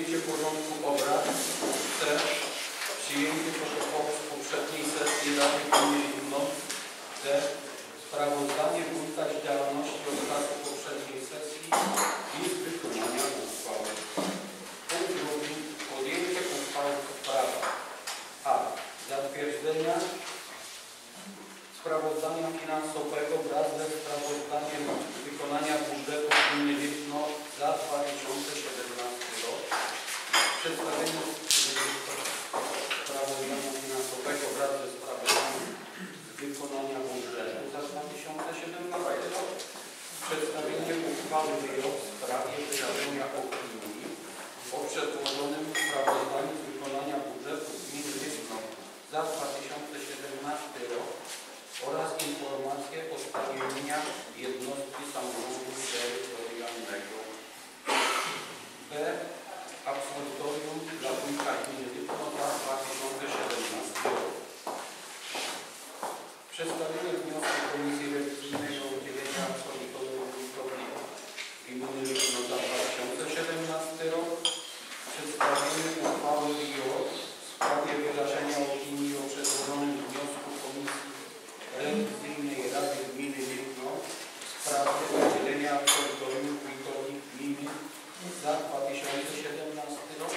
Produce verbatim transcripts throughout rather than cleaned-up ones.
Przyjęcie porządku obrad. C. Przyjęcie protokołu z poprzedniej sesji Rady Gminy Lipno. D. Sprawozdanie wójta z działalności od czasu poprzedniej sesji i z wykonania uchwały. Punkt drugi. Podjęcie uchwały w sprawach A. Zatwierdzenia sprawozdania finansowego wraz ze sprawozdaniem wykonania budżetu gminy Lipno za dwa tysiące siedemnasty rok. Przedstawienie sprawozdania finansowego wraz ze sprawozdaniem wykonania budżetu za dwa tysiące siedemnasty rok. Przedstawienie uchwały w sprawie wyrażenia opinii o przedłożonym sprawozdaniu z wykonania budżetu gminy Lipno za dwa tysiące siedemnasty rok oraz informacje o spełnieniach jednostki samorządu terytorialnego. B. Absolutorium dla wójta gminy Lipno za dwa tysiące siedemnasty rok. Przedstawienie wniosku Komisji Rewizyjnej o udzielenie absolutorium wójtowi gminy Lipno za dwa tysiące siedemnasty rok. Przedstawienie uchwały I O w sprawie wyrażenia opinii o przedłożonym wniosku Komisji Rewizyjnej Rady Gminy Lipno w sprawie udzielenia absolutorium wójtowi gminy za dwa tysiące siedemnasty rok.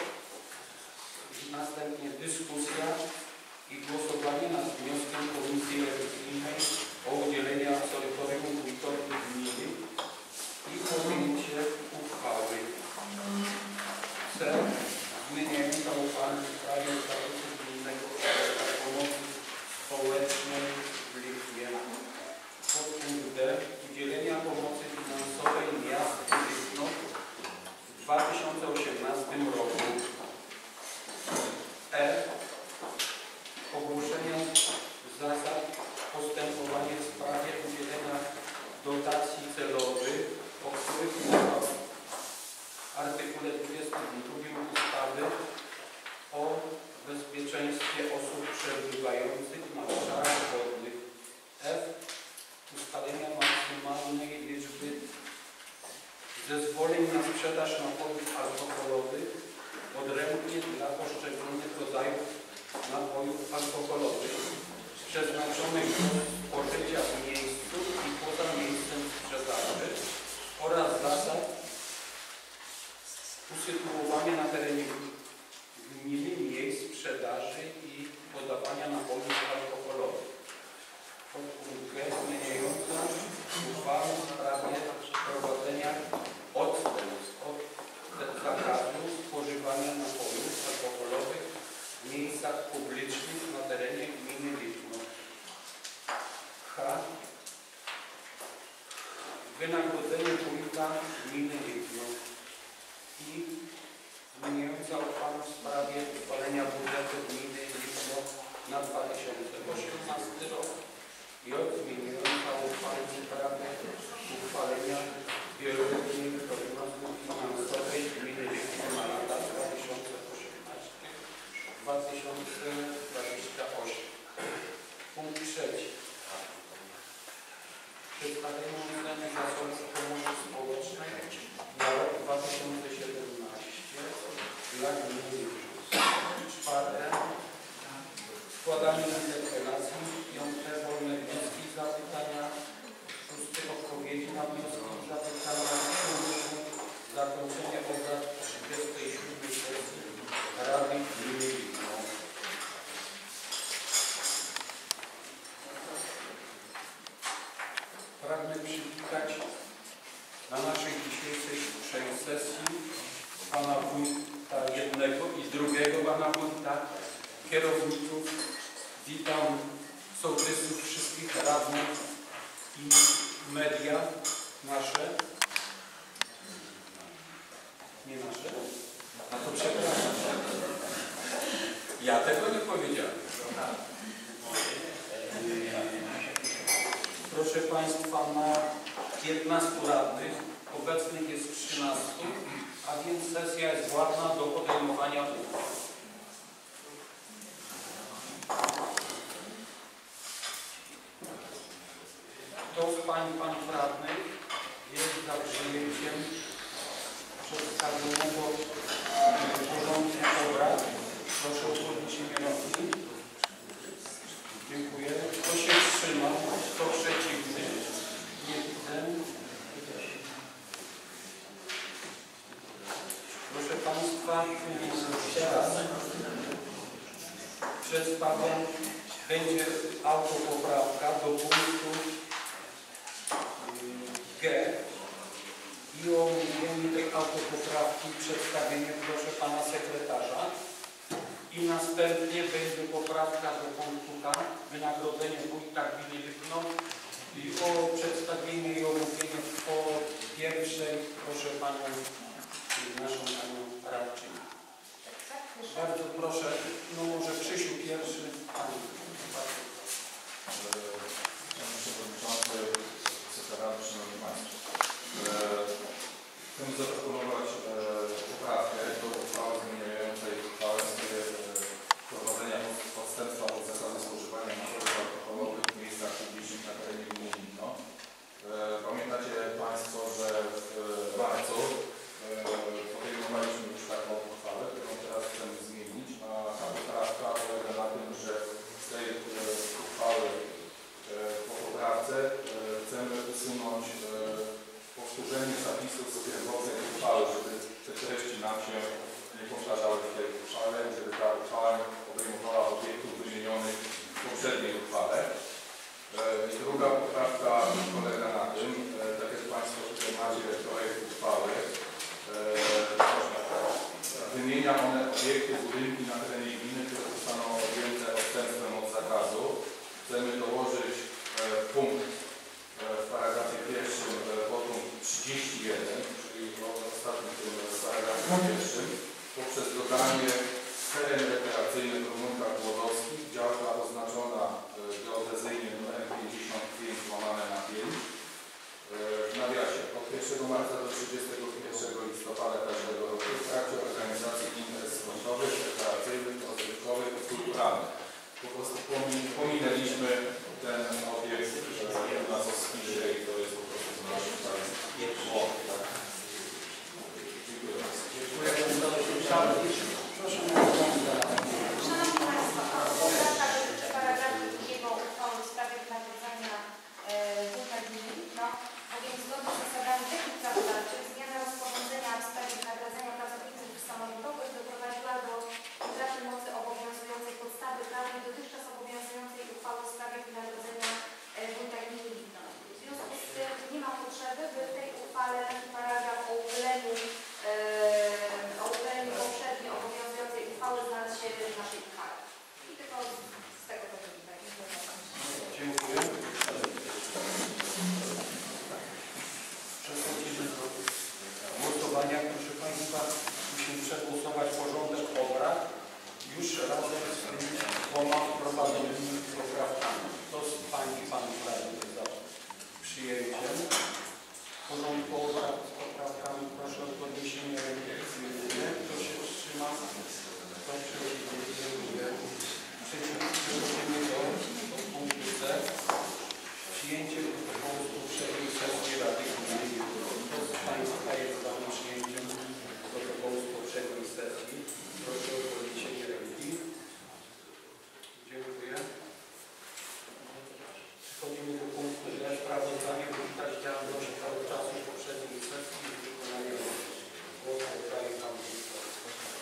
Następnie dyskusja i głosowanie nad wnioskiem Komisji Rewizyjnej o udzielenie absolutorium wójtowi gminy i podjęcie uchwały. C. Zmieniająca uchwałę w sprawie statusu gminnego ośrodka pomocy społecznej w Lipnie. Podpunkt D. Udzielenia pomocy finansowej miastu Lipno w dwa tysiące osiemnastym roku. E. Ogłoszenia zasad postępowania w sprawie udzielenia dotacji celowych, o których mowa w artykule dwudziestym drugim ustawy o bezpieczeństwie osób przebywających na obszarach wodnych. F. Ustalenia maksymalnej liczby zezwoleń na sprzedaż napojów alkoholowych odrębnie dla poszczególnych rodzajów napojów alkoholowych przeznaczonych do spożycia w miejscu i poza miejscem sprzedaży oraz zasad usytuowania na terenie gminy miejsc sprzedaży i podawania napojów alkoholowych. Podpunkt G. Zmieniająca uchwałę w sprawie wprowadzenia odstępstw od zakazu spożywania napojów alkoholowych w miejscach publicznych na terenie gminy Lipno. H. Wynagrodzenie wójta gminy Lipno. I. Zmieniająca uchwałę w sprawie uchwalenia budżetu gminy Lipno na dwa tysiące osiemnasty rok. J. Zmieniająca uchwałę w sprawie uchwalenia wieloletniej prognozy finansowej gminy Lipno na lata dwa tysiące osiemnasty do dwa tysiące dwudziestego ósmego. Punkt trzeci. Przedstawienie oceny zasobów pomocy społecznej na rok dwa tysiące siedemnasty dla gminy Lipno. Czwarte. Składanie interpelacji. Piąte. Wolne wnioski i zapytania. Szóste. Odpowiedzi na wnioski i zapytania. Siódme. Zakończenie obrad trzydziestej siódmej sesji Rady Gminy Lipno. Pragnę przywitać na naszej dzisiejszej sesji pana wójta jednego i drugiego pana wójta, kierowników. Witam sołtysów, wszystkich radnych i media nasze. Nie nasze? A to przepraszam. Ja tego nie powiedziałem. Proszę Państwa, na piętnastu radnych, obecnych jest trzynastu, a więc sesja jest władna do podejmowania uchwał. Kto z Pań i Panów radnych jest za przyjęciem przedstawionego Proszę o podniesienie ręki. Dziękuję. Kto się wstrzymał? Kto przeciwny? Nie widzę. Proszę Państwa, teraz przedstawiam, będzie autopoprawka do punktu G i o omówienie tej autopoprawki przedstawienie proszę Pana Sekretarza i następnie będzie poprawka do punktu K, wynagrodzenie wójta gminy Lipno i o przedstawienie i omówienie po pierwszej proszę Panią, naszą Panią radczynię. Bardzo proszę, no może Krzysiu pierwszy, Pani. Panie Przewodniczący, Sekretarzu, Szanowni Państwo. Chcemy zaproponować poprawkę do uchwały zmieniającej uchwałę w sprawie wprowadzenia odstępstwa od zasady spożywania napojów alkoholowych w miejscach publicznych na terenie gminy Lipno. Pamiętacie Państwo, że w marcu podejmowaliśmy już taką uchwałę, którą teraz chcemy zmienić, a ta poprawka polega na tym, że z tej uchwały po poprawce chcemy usunąć powtórzenie zapisów z pierwotnej uchwały, żeby te treści nam się nie powtarzały w tej uchwale, żeby ta uchwała obejmowała obiektów wymienionych w poprzedniej uchwale. I druga poprawka polega na tym, tak jak Państwo tutaj macie projekt uchwały, wymienia one obiekty, budynki na terenie gminy, które zostaną objęte odstępstwem od zakazu. Chcemy dołożyć punkt w paragrafie pierwszym, podpunkt trzydzieści jeden, czyli w ostatnim tym paragrafie pierwszym, poprzez dodanie teren rekreacyjny w rumunkach głodowskich, działka oznaczona geodezyjnie numerem pięćdziesiąt pięć łamane na pięć. W nawiasie od pierwszego marca do trzydziestego pierwszego listopada każdego roku w trakcie organizacji imprez sportowych, rekreacyjnych, rozrywkowych i kulturalnych. Po prostu pominęliśmy ten obiekt u nas o spisie i to jest po prostu z naszym państwem. Dziękuję bardzo. Dziękuję bardzo. Proszę bardzo. Szanowni Państwo, poprawka dotyczy paragrafu drugiego uchwały w sprawie wynagrodzenia wójta gminy Lipno, bowiem zgodnie z zasadami technik prawodawczych zmiana rozporządzenia w sprawie wynagrodzenia pracowników samorządowych doprowadziła do utraty mocy obowiązującej podstawy prawnej dotychczas obowiązującej uchwały w sprawie wynagrodzenia wójta gminy Lipno. W związku z tym nie ma potrzeby, by w tej uchwale taki paragraf o uchyleniu o uchyleniu poprzednio obowiązującej uchwały znalazł się w naszej uchwale. I tylko z tego to wynika. Dziękuję. Przechodzimy do głosowania. Proszę Państwa, musimy przegłosować porządek obrad już razem z tymi dwoma wprowadzonymi poprawkami. Kto z Pań i Panów radnych za przyjęciem porządku obrad z poprawkami? Proszę o podniesienie ręki. Kto się wstrzyma? Kto przeciwnie? Przechodzimy do punktu C. Przyjęcie protokołu poprzedniej sesji Rady Gminy. Kto z Państwa jest za przyjęciem protokołu z poprzedniej sesji? Proszę o podniesienie ręki. Dziękuję. Przechodzimy do punktu D. Sprawozdanie wójta z działalności cały czasu poprzedniej sesji i wykonania głosu oddaję Panu Wójtowi.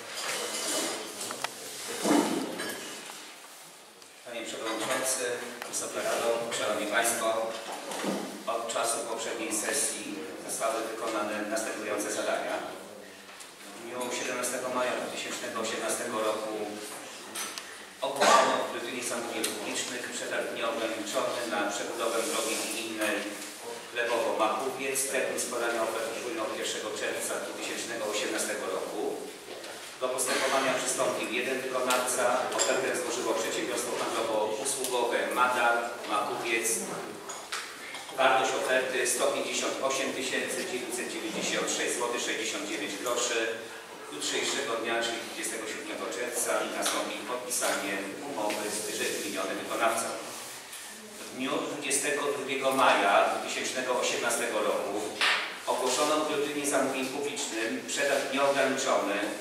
Panie Przewodniczący, Wysoka Rado, Szanowni Państwo, od czasu poprzedniej sesji zostały wykonane następujące zadania. W dniu siedemnastego maja dwa tysiące osiemnastego roku ogłoszono w Bulletynie Zamówień Publicznych przetarg nieograniczony na przebudowę drogi gminnej Lewowo-Machowiec. Termin składania ofert upłynął pierwszego czerwca dwa tysiące osiemnastego roku. Do postępowania przystąpił jeden wykonawca. Ofertę złożyło przedsiębiorstwo handlowo-usługowe Madar Machowiec. Wartość oferty sto pięćdziesiąt osiem tysięcy dziewięćset dziewięćdziesiąt sześć złotych sześćdziesiąt dziewięć groszy. Jutrzejszego dnia, czyli dwudziestego siódmego czerwca, nastąpi podpisanie umowy z wyżej wymienionym wykonawcą. W dniu dwudziestego drugiego maja dwa tysiące osiemnastego roku ogłoszono w Bulletynie Zamówień Publicznych przetarg nieograniczony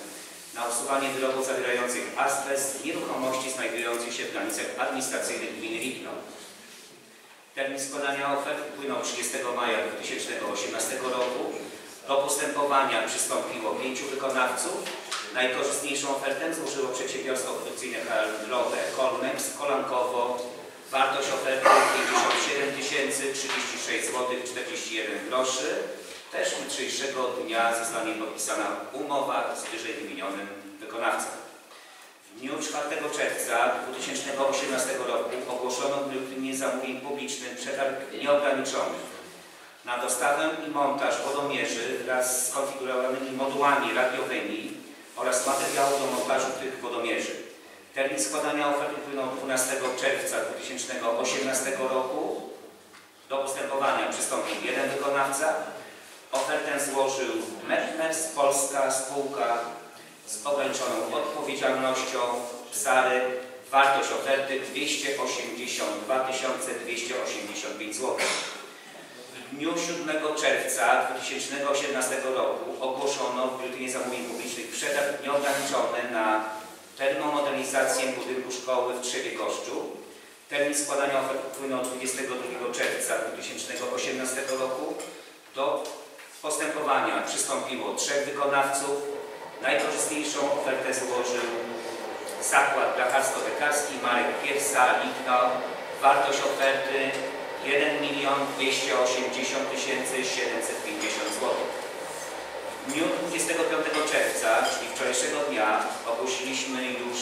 na usuwanie wyrobów zawierających azbest z nieruchomości znajdujących się w granicach administracyjnych gminy Lipno. Termin składania ofert upłynął trzydziestego maja dwa tysiące osiemnastego roku. Do postępowania przystąpiło pięciu wykonawców. Najkorzystniejszą ofertę złożyło przedsiębiorstwo produkcyjne handlowe Kolmex, Kolankowo. Wartość oferty pięćdziesiąt siedem tysięcy trzydzieści sześć złotych czterdzieści jeden groszy. Też jutrzejszego dnia zostanie podpisana umowa z wyżej wymienionym wykonawcą. W dniu czwartego czerwca dwa tysiące osiemnastego roku ogłoszono w Biuletynie Zamówień Publicznych przetarg nieograniczony na dostawę i montaż wodomierzy wraz z skonfigurowanymi modułami radiowymi oraz materiału do montażu tych wodomierzy. Termin składania ofert upłynął dwunastego czerwca dwa tysiące osiemnastego roku. Do postępowania przystąpił jeden wykonawca. Ofertę złożył Metmers Polska spółka z ograniczoną odpowiedzialnością Psary. Wartość oferty dwieście osiemdziesiąt dwa tysiące dwieście osiemdziesiąt pięć złotych. W dniu siódmego czerwca dwa tysiące osiemnastego roku ogłoszono w Biuletynie Zamówień Publicznych przetarg nieograniczony na termomodernizację budynku szkoły w Trzewie Koszczu. Termin składania ofert upłynął dwudziestego drugiego czerwca dwa tysiące osiemnastego roku. Do postępowania przystąpiło trzech wykonawców. Najkorzystniejszą ofertę złożył Zakład Blacharsko-Dekarski Marek Piersa, Lipno. Wartość oferty jeden milion dwieście osiemdziesiąt tysięcy siedemset pięćdziesiąt złotych. W dniu dwudziestego piątego czerwca, czyli wczorajszego dnia, ogłosiliśmy już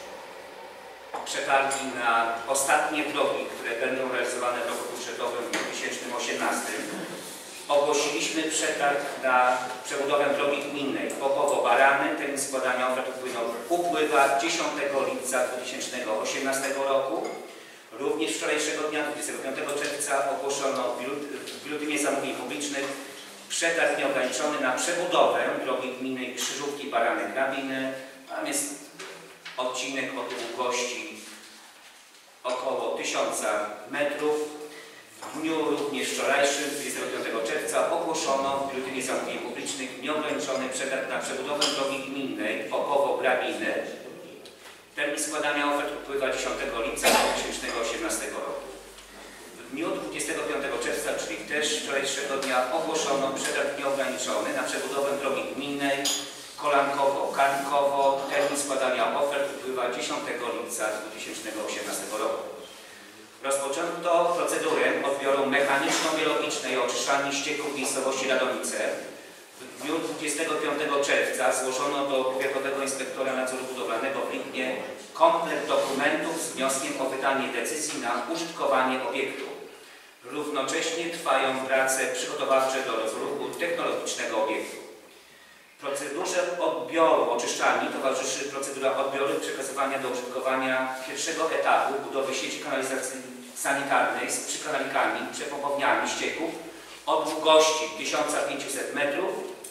przetargi na ostatnie drogi, które będą realizowane w roku budżetowym dwa tysiące osiemnastym. Ogłosiliśmy przetarg na przebudowę drogi gminnej Popowo-Barany. Termin składania ofert upłynął, upływa dziesiątego lipca dwa tysiące osiemnastego roku. Również wczorajszego dnia, dwudziestego piątego czerwca, ogłoszono w Biuletynie Zamówień Publicznych przetarg nieograniczony na przebudowę drogi gminnej Krzyżówki-Barany-Grabiny. Tam jest odcinek o długości około tysiąca metrów. W dniu również wczorajszym, dwudziestego piątego czerwca, ogłoszono w Biuletynie Zamówień Publicznych nieograniczony przetarg na przebudowę drogi gminnej Popowo-Grabiny. Termin składania ofert upływa dziesiątego lipca dwa tysiące osiemnastego roku. W dniu dwudziestego piątego czerwca, czyli też wczorajszego dnia, ogłoszono przetarg nieograniczony na przebudowę drogi gminnej Kolankowo-Karnkowo. Termin składania ofert upływa dziesiątego lipca dwa tysiące osiemnastego roku. Rozpoczęto procedurę odbioru mechaniczno-biologicznej oczyszczalni ścieków w miejscowości Radomice. W dniu dwudziestego piątego czerwca złożono do Powiatowego Inspektora Nadzoru Budowlanego w Lipnie komplet dokumentów z wnioskiem o wydanie decyzji na użytkowanie obiektu. Równocześnie trwają prace przygotowawcze do rozruchu technologicznego obiektu. Procedurze odbioru oczyszczalni towarzyszy procedura odbioru i przekazywania do użytkowania pierwszego etapu budowy sieci kanalizacji sanitarnej z przykanalikami, przepompowniami ścieków o długości tysiąc pięćset metrów.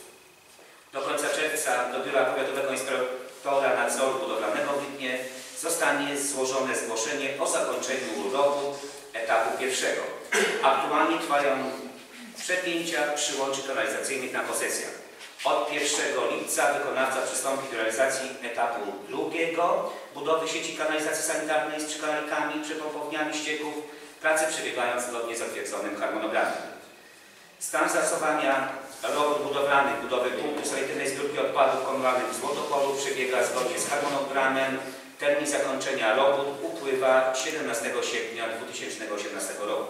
Do końca czerwca do Biura Powiatowego Inspektora Nadzoru Budowlanego w Lipnie zostanie złożone zgłoszenie o zakończeniu budowy etapu pierwszego. Aktualnie trwają przepięcia przyłączy kanalizacyjnych na posesjach. Od pierwszego lipca wykonawca przystąpi do realizacji etapu drugiego budowy sieci kanalizacji sanitarnej z przykanalikami, przepompowniami ścieków. Prace przebiegają zgodnie z zatwierdzonym harmonogramem. Stan zastosowania robót budowlanych, budowy punktu selektywnej zbiórki odpadów komunalnych w Złotopolu przebiega zgodnie z harmonogramem. Termin zakończenia robót upływa siedemnastego sierpnia dwa tysiące osiemnastego roku.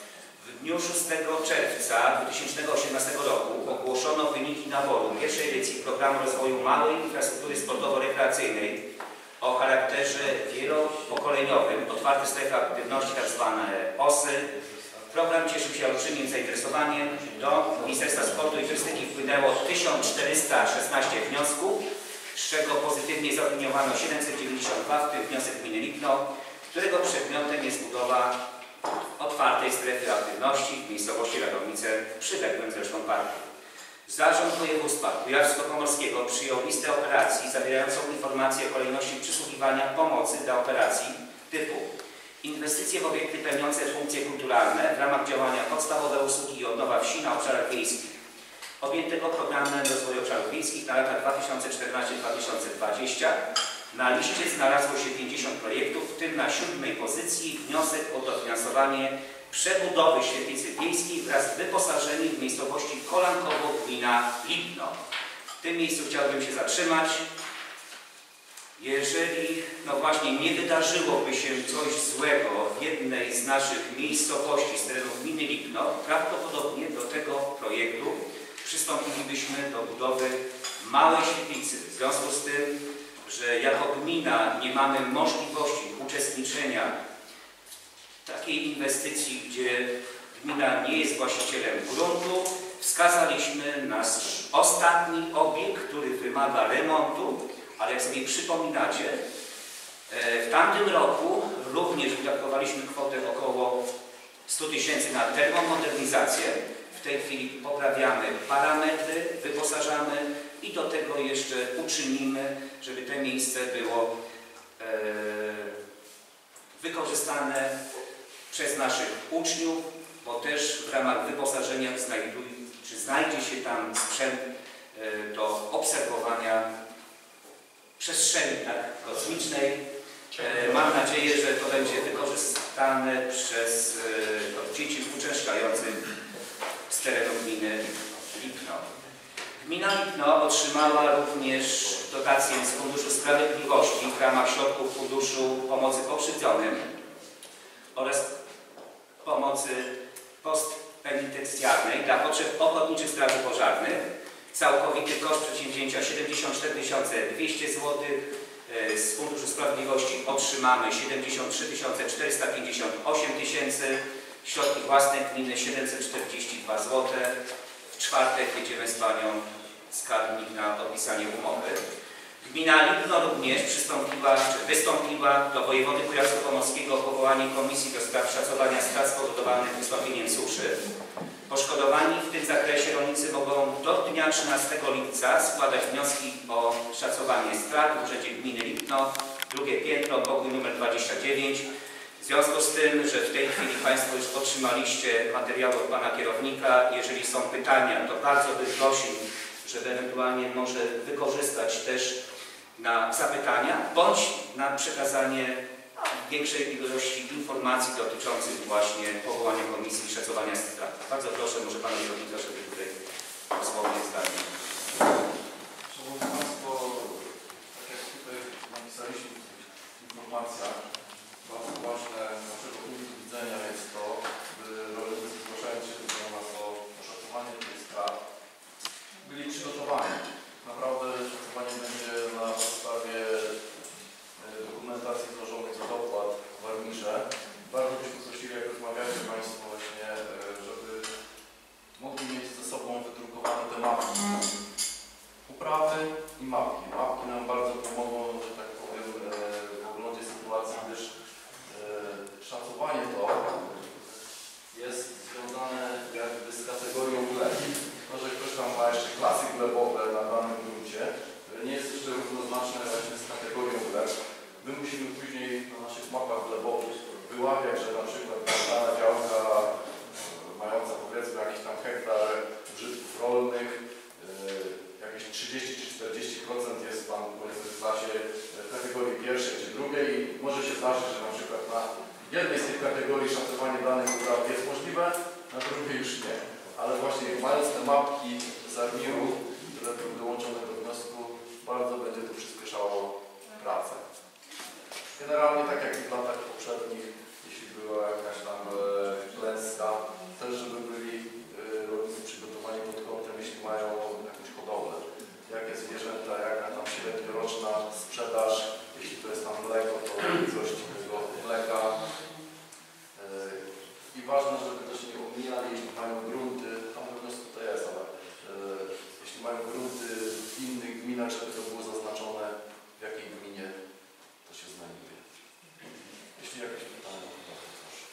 W dniu szóstego czerwca dwa tysiące osiemnastego roku ogłoszono wyniki naboru pierwszej edycji Programu Rozwoju Małej Infrastruktury Sportowo-Rekreacyjnej o charakterze wielopokoleniowym, otwarte strefy aktywności, tzw. O S Y. Program cieszył się olbrzymim zainteresowaniem. Do Ministerstwa Sportu i Turystyki wpłynęło tysiąc czterysta szesnaście wniosków, z czego pozytywnie zaopiniowano siedemset dziewięćdziesiąt dwa, w tym wniosek gminy Lipno, którego przedmiotem jest budowa otwartej strefy aktywności w miejscowości Radomice, przyległym zresztą parku. Zarząd Województwa Kujawsko-Pomorskiego przyjął listę operacji zawierającą informacje o kolejności przysługiwania pomocy dla operacji typu inwestycje w obiekty pełniące funkcje kulturalne w ramach działania podstawowe usługi i odnowa wsi na obszarach wiejskich. objętego programem rozwoju obszarów wiejskich na lata dwa tysiące czternaście do dwa tysiące dwudziestego. Na liście znalazło się pięćdziesiąt projektów, w tym na siódmej pozycji wniosek o dofinansowanie przebudowy świetlicy wiejskiej wraz z wyposażeniem w miejscowości Kolankowo, gmina Lipno. W tym miejscu chciałbym się zatrzymać. Jeżeli, no właśnie, nie wydarzyłoby się coś złego w jednej z naszych miejscowości z terenu gminy Lipno, prawdopodobnie do tego projektu przystąpilibyśmy do budowy małej świetlicy. W związku z tym, że jako gmina nie mamy możliwości uczestniczenia w takiej inwestycji, gdzie gmina nie jest właścicielem gruntu, wskazaliśmy na ostatni obiekt, który wymaga remontu, ale jak sobie przypominacie, w tamtym roku również wydatkowaliśmy kwotę około stu tysięcy na termomodernizację. W tej chwili poprawiamy parametry, wyposażamy i do tego jeszcze uczynimy, żeby to miejsce było e, wykorzystane przez naszych uczniów, bo też w ramach wyposażenia znajduj, czy znajdzie się tam sprzęt e, do obserwowania przestrzeni tak, kosmicznej. E, mam nadzieję, że to będzie wykorzystane przez e, dzieci uczęszczających z terenu gminy Lipno. Gmina Lipno otrzymała również dotację z Funduszu Sprawiedliwości w ramach środków Funduszu Pomocy Pokrzywdzonym oraz pomocy postpenitencjarnej dla potrzeb ochotniczych straży pożarnych. Całkowity koszt przedsięwzięcia siedemdziesiąt cztery tysiące dwieście złotych. Z Funduszu Sprawiedliwości otrzymamy siedemdziesiąt trzy tysiące czterysta pięćdziesiąt osiem tysięcy. Środki własne gminy siedemset czterdzieści dwa złote. W czwartek jedziemy z panią skarbnik na podpisanie umowy. Gmina Lipno również przystąpiła, czy wystąpiła do wojewody kujawsko-pomorskiego o powołanie komisji do spraw szacowania strat spowodowanych wystąpieniem suszy. Poszkodowani w tym zakresie rolnicy mogą do dnia trzynastego lipca składać wnioski o szacowanie strat w Urzędzie Gminy Lipno, drugie piętro, pokój numer dwadzieścia dziewięć. W związku z tym, że w tej chwili Państwo już otrzymaliście materiały od Pana Kierownika, jeżeli są pytania, to bardzo bym prosił, żeby ewentualnie może wykorzystać też na zapytania, bądź na przekazanie większej ilości informacji dotyczących właśnie powołania komisji szacowania strat. Bardzo proszę, może Pana Kierownika, żeby tutaj dosłownie zdanie. Szanowni Państwo, tak jak tutaj napisaliśmy w informacjach, bardzo ważne z naszego punktu widzenia jest to, by rolnicy zgłaszając się do nas o oszacowanie tych strat byli przygotowani. Naprawdę szacowanie będzie na podstawie dokumentacji złożonej do dopłat w Armirze. Bardzo byśmy prosili, jak rozmawiacie Państwo właśnie, żeby mogli mieć ze sobą wydrukowane te mapki. Uprawy i mapki. Mapki nam bardzo pomogą, że tak powiem, w oglądzie sytuacji, gdyż szacowanie to jest związane jakby z kategorią gleb. To, że ktoś tam ma jeszcze klasy glebowe na danym gruncie, nie jest jeszcze równoznaczne właśnie z kategorią gleb. My musimy później na naszych mapach glebowych wyławiać, że na przykład dana działka mająca powiedzmy jakiś tam hektar użytków rolnych, jakieś trzydzieści czy czterdzieści procent jest tam powiedzmy w klasie kategorii pierwszej czy drugiej i może się zdarzyć, że na przykład na jednej z tych kategorii szacowanie danych upraw jest możliwe, na drugiej już nie. Ale właśnie mając te mapki z Armiru, które były dołączone do wniosku, bardzo będzie to przyspieszało pracę. Generalnie tak jak w latach poprzednich, jeśli była jakaś tam e, klęska, też żeby byli e, rolnicy przygotowani pod kątem, jeśli mają jakąś hodowlę. Jakie zwierzęta, jaka tam średnioroczna sprzedaż, jeśli to jest tam mleko, to ilość tego mleka. E, I ważne, żeby też nie omijali, jeśli mają grunty, tam po prostu to jest, ale e, jeśli mają grunty w innych gminach, żeby to było zaznaczone, w jakiej gminie to się znajduje. Jeśli jakieś pytania, to proszę.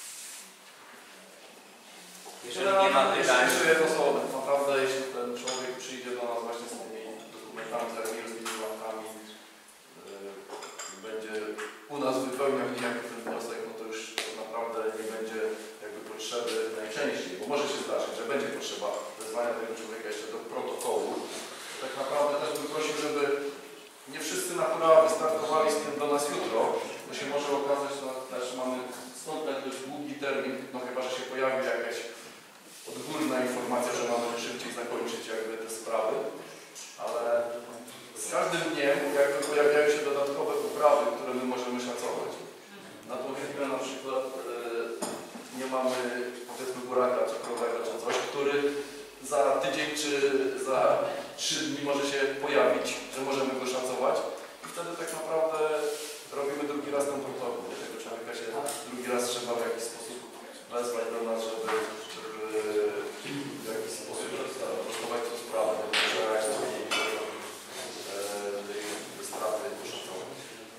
Jeżeli nie ma pytań, jeszcze jedno słowo. Naprawdę, jeśli ten człowiek przyjdzie do nas właśnie z tymi dokumentami, z tymi łapkami, yy, będzie u nas wypełniał niejako ten wniosek, no to już naprawdę nie będzie jakby potrzeby najczęściej, bo może się zdarzyć, że będzie potrzeba wezwania tego człowieka jeszcze tydzień czy za trzy dni może się pojawić, że możemy go szacować i wtedy tak naprawdę robimy drugi raz ten protokół. Tego człowieka się drugi raz trzeba w jakiś sposób wezwać do nas, żeby, żeby w jakiś sposób rozpoznać tę sprawę, bo trzeba jak tej sprawy poszacować.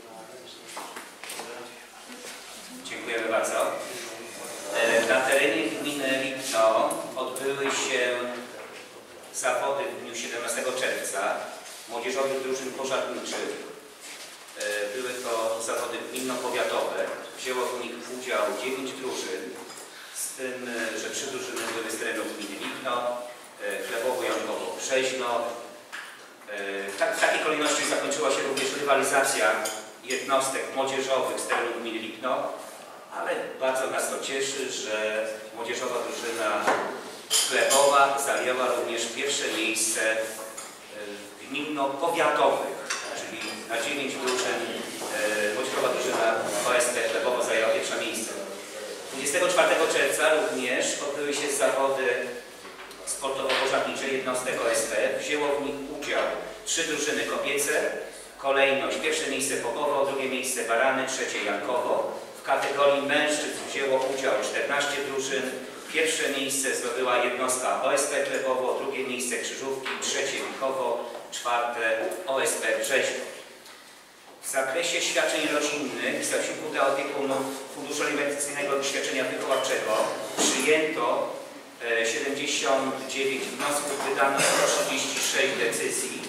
Dziękujemy bardzo. Na terenie gminy Lipno odbyły się zawody w dniu siedemnastego czerwca młodzieżowych drużyn pożarniczych. Były to zawody gminno-powiatowe. Wzięło w nich udział dziewięć drużyn, z tym, że trzy drużyny były z terenu gminy Lipno, Chlebowo, Jankowo, Brzeźno. Tak, w takiej kolejności zakończyła się również rywalizacja jednostek młodzieżowych z terenu gminy Lipno, ale bardzo nas to cieszy, że młodzieżowa drużyna Chlebowa zajęła również pierwsze miejsce gminno-powiatowych, czyli na dziewięć drużyn młodzieżowa drużyna O S P Chlebowo zajęła pierwsze miejsce. dwudziestego czwartego czerwca również odbyły się zawody sportowo-pożarnicze jednostek O S P. Wzięło w nich udział trzy drużyny kobiece, kolejność pierwsze miejsce Popowo, drugie miejsce Barany, trzecie Jankowo. W kategorii mężczyzn wzięło udział czternaście drużyn. Pierwsze miejsce zdobyła jednostka O S P Chlebowo, drugie miejsce Krzyżówki, trzecie Michowo, czwarte O S P Brzeźno. W zakresie świadczeń rodzinnych i zasiłku dla opiekunów Funduszu Alimentacyjnego i Świadczenia Wychowawczego przyjęto siedemdziesiąt dziewięć wniosków, wydano sto trzydzieści sześć decyzji.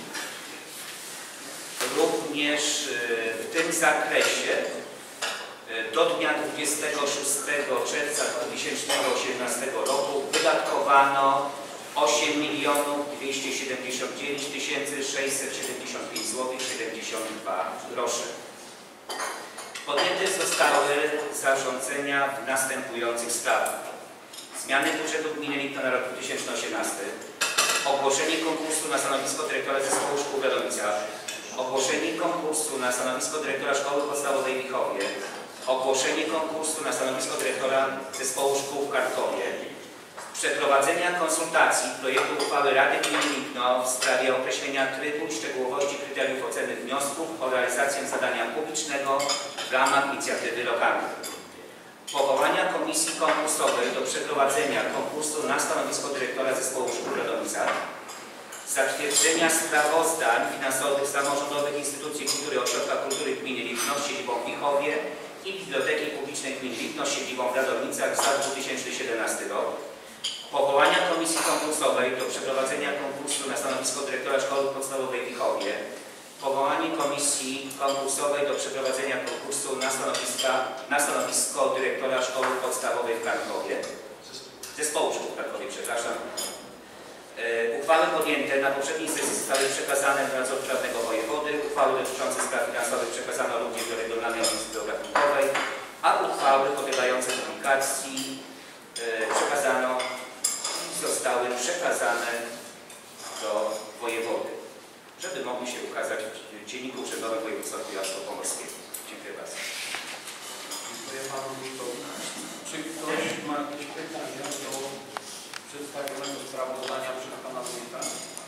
Również w tym zakresie do dnia dwudziestego szóstego czerwca dwa tysiące osiemnastego roku wydatkowano osiem milionów dwieście siedemdziesiąt dziewięć tysięcy sześćset siedemdziesiąt pięć złotych siedemdziesiąt dwa groszy. Podjęte zostały zarządzenia w następujących sprawach: zmiany budżetu gminy Lipno na rok dwa tysiące osiemnasty, ogłoszenie konkursu na stanowisko dyrektora Zespołu Szkół w Radomicach, ogłoszenie konkursu na stanowisko dyrektora Szkoły Podstawowej w Lichowie, ogłoszenie konkursu na stanowisko dyrektora Zespołu Szkół w Karkowie, przeprowadzenia konsultacji projektu uchwały Rady Gminy Lipno w sprawie określenia trybu i szczegółowości kryteriów oceny wniosków o realizację zadania publicznego w ramach inicjatywy lokalnej, powołania komisji konkursowej do przeprowadzenia konkursu na stanowisko dyrektora Zespołu Szkół w Radomicach, zatwierdzenia sprawozdań finansowych samorządowych instytucji kultury Ośrodka Kultury Gminy Lipno z siedzibą w Lichowie i Biblioteki Publicznej Gminy Lipno z siedzibą w Radomicach za dwa tysiące siedemnasty rok, powołania komisji konkursowej do przeprowadzenia konkursu na stanowisko dyrektora Szkoły Podstawowej w Lichowie, powołanie komisji konkursowej do przeprowadzenia konkursu na, na stanowisko dyrektora Szkoły Podstawowej w Karkowie, Zespołu Szkół w Karkowie, przepraszam. Uchwały podjęte na poprzedniej sesji zostały przekazane do nadzoru prawnego wojewody, uchwały dotyczące spraw finansowych przekazano również do Regionalnej Komisji Geograficznej, a uchwały podlegające publikacji przekazano i zostały przekazane do wojewody, żeby mogły się ukazać w Dzienniku Urzędowym Województwa Kujawsko-Pomorskiego. Dziękuję bardzo. Dziękuję Panu Wójtowi. Czy ktoś ma jakieś pytania do przedstawionego sprawozdania przez Pana Wójta?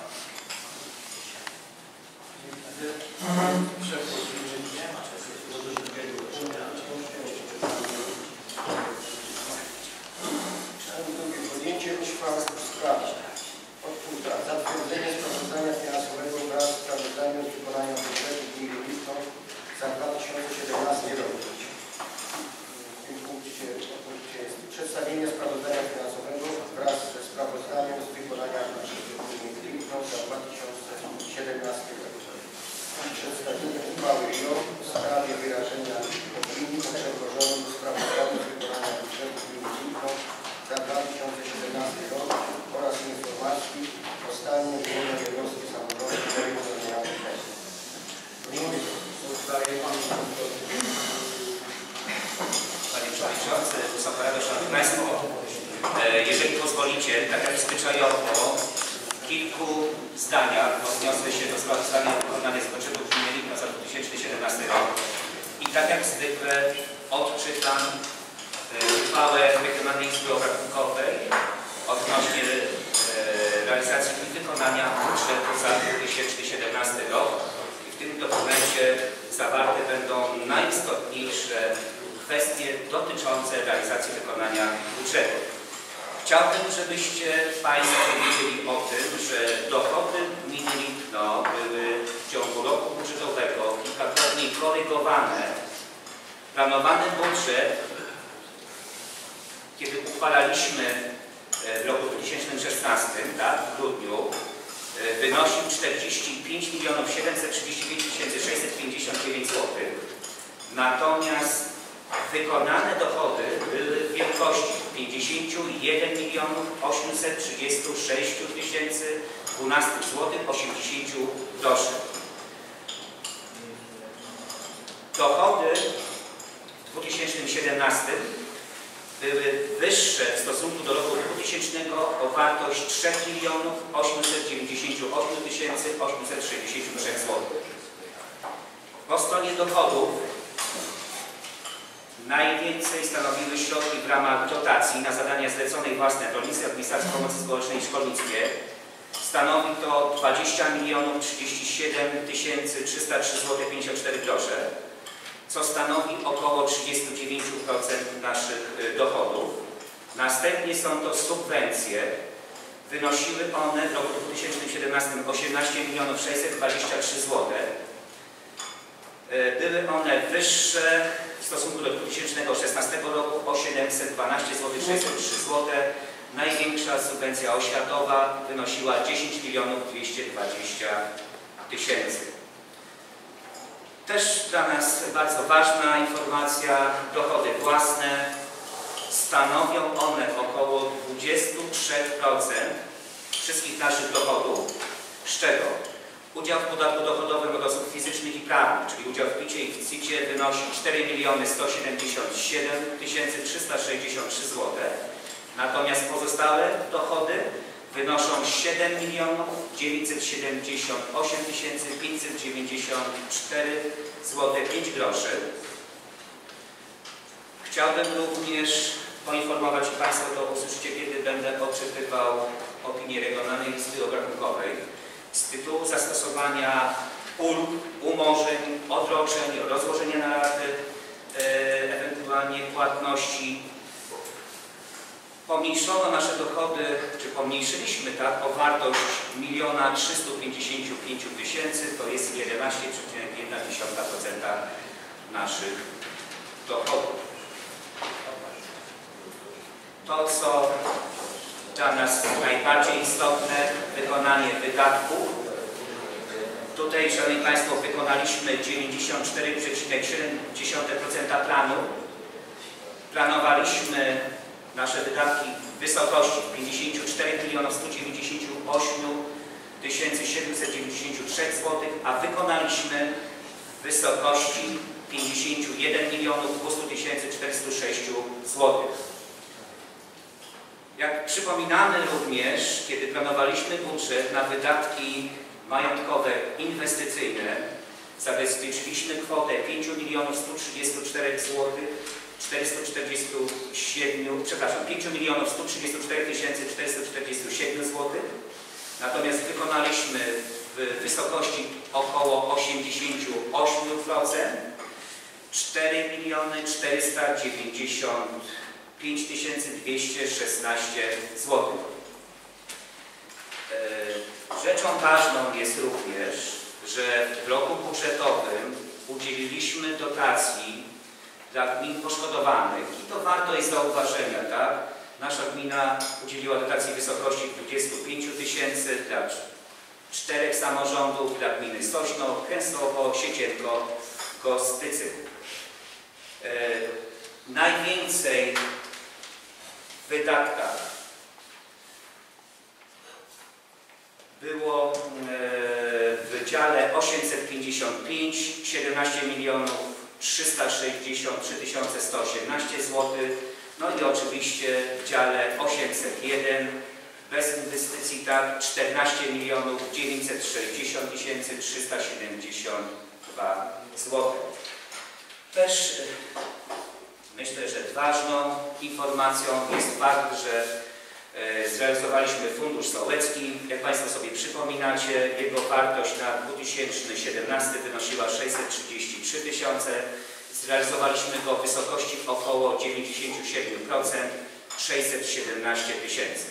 Przechodzimy do drugiego czytania. Drugie podjęcie uchwały w sprawie odpusta zatwierdzenie sprawozdania finansowego wraz z sprawozdaniem z wykonania budżetu gminy Lipno za dwa tysiące siedemnasty rok. W tym punkcie, punkcie jest przedstawienie sprawozdania finansowego wraz ze sprawozdaniem z wykonania budżetu gminy Lipno za dwa tysiące siedemnasty rok. Przedstawienie uchwały I O w sprawie wyrażenia opinii o przedłożonym sprawozdaniu z wykonania budżetu gminy Lipno za dwa tysiące siedemnasty rok oraz informacji o stanie wykonania jednostki samorządu terytorialnego. Oddaję Panu Panie Przewodniczący, Wysoka Rado, Szanowni Państwo, jeżeli pozwolicie, tak jak zwyczajowo, w kilku zdaniach odniosę się do sprawozdania wykonania z budżetu gminy Lipno za dwa tysiące siedemnasty rok i tak jak zwykle odczytam uchwałę Regionalnej Izby Obrachunkowej odnośnie realizacji i wykonania budżetu za dwa tysiące siedemnasty rok. I w tym dokumencie zawarte będą najistotniejsze kwestie dotyczące realizacji wykonania budżetu. Chciałbym, żebyście Państwo wiedzieli o tym, że dochody gminy Lipno były w ciągu roku budżetowego kilkakrotnie korygowane. Planowany budżet, kiedy uchwalaliśmy w roku dwa tysiące szesnastym, tak, w grudniu, wynosił czterdzieści pięć milionów siedemset trzydzieści pięć tysięcy sześćset pięćdziesiąt dziewięć złotych. Natomiast wykonane dochody były w wielkości pięćdziesiąt jeden milionów osiemset trzydzieści sześć tysięcy dwanaście złotych osiemdziesiąt groszy. Dochody w dwa tysiące siedemnastym były wyższe w stosunku do roku dwutysięcznego o wartość trzy milionów osiemset dziewięćdziesiąt osiem tysięcy osiemset sześćdziesiąt trzy złotych. Po stronie dochodów najwięcej stanowiły środki w ramach dotacji na zadania zlecone własne w rolnictwie, administracji pomocy społecznej i szkolnictwie. Stanowi to dwadzieścia milionów trzydzieści siedem tysięcy trzysta trzy złotych pięćdziesiąt cztery grosze, co stanowi około trzydzieści dziewięć procent naszych dochodów. Następnie są to subwencje. Wynosiły one w roku dwa tysiące siedemnastym osiemnaście milionów sześćset dwadzieścia trzy złote. Były one wyższe w stosunku do dwa tysiące szesnastego roku o siedemset dwanaście złotych sześćset trzy złote. Największa subwencja oświatowa wynosiła dziesięć milionów dwieście dwadzieścia tysięcy. Też dla nas bardzo ważna informacja, dochody własne stanowią one około dwadzieścia trzy procent wszystkich naszych dochodów, z czego udział w podatku dochodowym od osób fizycznych i prawnych, czyli udział w picie i w cicie wynosi cztery miliony sto siedemdziesiąt siedem tysięcy trzysta sześćdziesiąt trzy złote, natomiast pozostałe dochody wynoszą siedem milionów dziewięćset siedemdziesiąt osiem tysięcy pięćset dziewięćdziesiąt cztery złotych pięć groszy. Chciałbym również poinformować Państwa, to usłyszycie, kiedy będę odczytywał opinię Regionalnej Izby Obrachunkowej z tytułu zastosowania ulg, umorzeń, odroczeń, rozłożenia na raty, e, ewentualnie płatności. Pomniejszono nasze dochody, czy pomniejszyliśmy tak, o wartość miliona trzysta pięćdziesiąt pięć tysięcy, to jest jedenaście przecinek jedna procent naszych dochodów. To, co dla nas najbardziej istotne, wykonanie wydatków. Tutaj, Szanowni Państwo, wykonaliśmy dziewięćdziesiąt cztery przecinek siedem procent planu. Planowaliśmy nasze wydatki w wysokości pięćdziesiąt cztery milionów sto dziewięćdziesiąt osiem tysięcy siedemset dziewięćdziesiąt trzy złotych, a wykonaliśmy w wysokości pięćdziesiąt jeden milionów dwieście tysięcy czterysta sześć złotych. Jak przypominamy również, kiedy planowaliśmy budżet na wydatki majątkowe inwestycyjne, zabezpieczyliśmy kwotę pięć milionów sto trzydzieści cztery złotych czterysta czterdzieści siedem, przepraszam, pięć milionów sto trzydzieści cztery tysięcy czterysta czterdzieści siedem złotych, natomiast wykonaliśmy w wysokości około osiemdziesiąt osiem procent cztery miliony czterysta dziewięćdziesiąt pięć tysięcy dwieście szesnaście złotych. Rzeczą ważną jest również, że w roku budżetowym udzieliliśmy dotacji dla gmin poszkodowanych i to warto jest zauważenia, tak? Nasza gmina udzieliła dotacji w wysokości dwudziestu pięciu tysięcy dla czterech samorządów, dla gminy Sośno, Kęsowo, Siecienko, Gostycyn. E, najwięcej w wydatkach było w dziale osiemset pięćdziesiąt pięć siedemnaście milionów trzysta sześćdziesiąt trzy tysiące sto osiemnaście złotych, no i oczywiście w dziale osiemset jeden bez inwestycji tak czternaście milionów dziewięćset sześćdziesiąt tysięcy trzysta siedemdziesiąt dwa złotych. Też myślę, że ważną informacją jest fakt, że Zrealizowaliśmy Fundusz Sołecki. Jak Państwo sobie przypominacie, jego wartość na dwa tysiące siedemnasty wynosiła sześćset trzydzieści trzy tysiące. Zrealizowaliśmy go w wysokości około dziewięćdziesiąt siedem procent, sześćset siedemnaście tysięcy.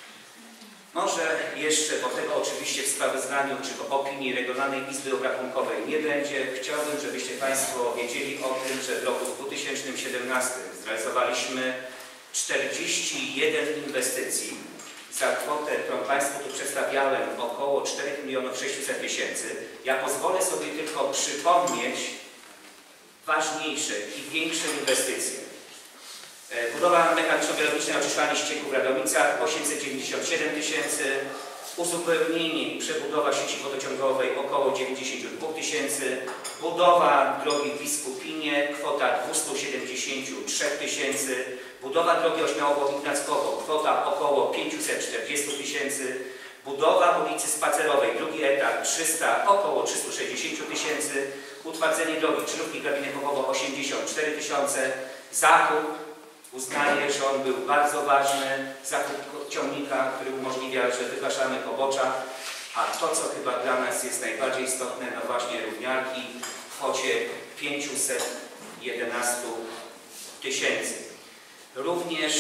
Może jeszcze, bo tego oczywiście w sprawozdaniu czy w opinii Regionalnej Izby Obrachunkowej nie będzie, chciałbym, żebyście Państwo wiedzieli o tym, że w roku dwa tysiące siedemnastym zrealizowaliśmy czterdzieści jeden inwestycji za kwotę, którą Państwu tu przedstawiałem, około cztery miliony sześćset tysięcy. Ja pozwolę sobie tylko przypomnieć ważniejsze i większe inwestycje. Budowa mechaniczno-biologicznej oczyszczalni ścieków w Radomicach osiemset dziewięćdziesiąt siedem tysięcy, uzupełnienie i przebudowa sieci wodociągowej około dziewięćdziesiąt dwa tysięcy, budowa drogi w Biskupinie kwota dwieście siedemdziesiąt trzy tysięcy, budowa drogi Ośmiałowo-Ignackowo kwota około pięćset czterdzieści tysięcy, budowa ulicy Spacerowej, drugi etap trzysta, około trzysta sześćdziesiąt tysięcy, utwardzenie drogi Krzyżówki-Gabinet-Popowo osiemdziesiąt cztery tysiące, zakup, uznaję, że on był bardzo ważny, zakup ciągnika, który umożliwia, że wygaszamy pobocza, a to, co chyba dla nas jest najbardziej istotne, no właśnie równiarki w kwocie pięćset jedenaście tysięcy. Również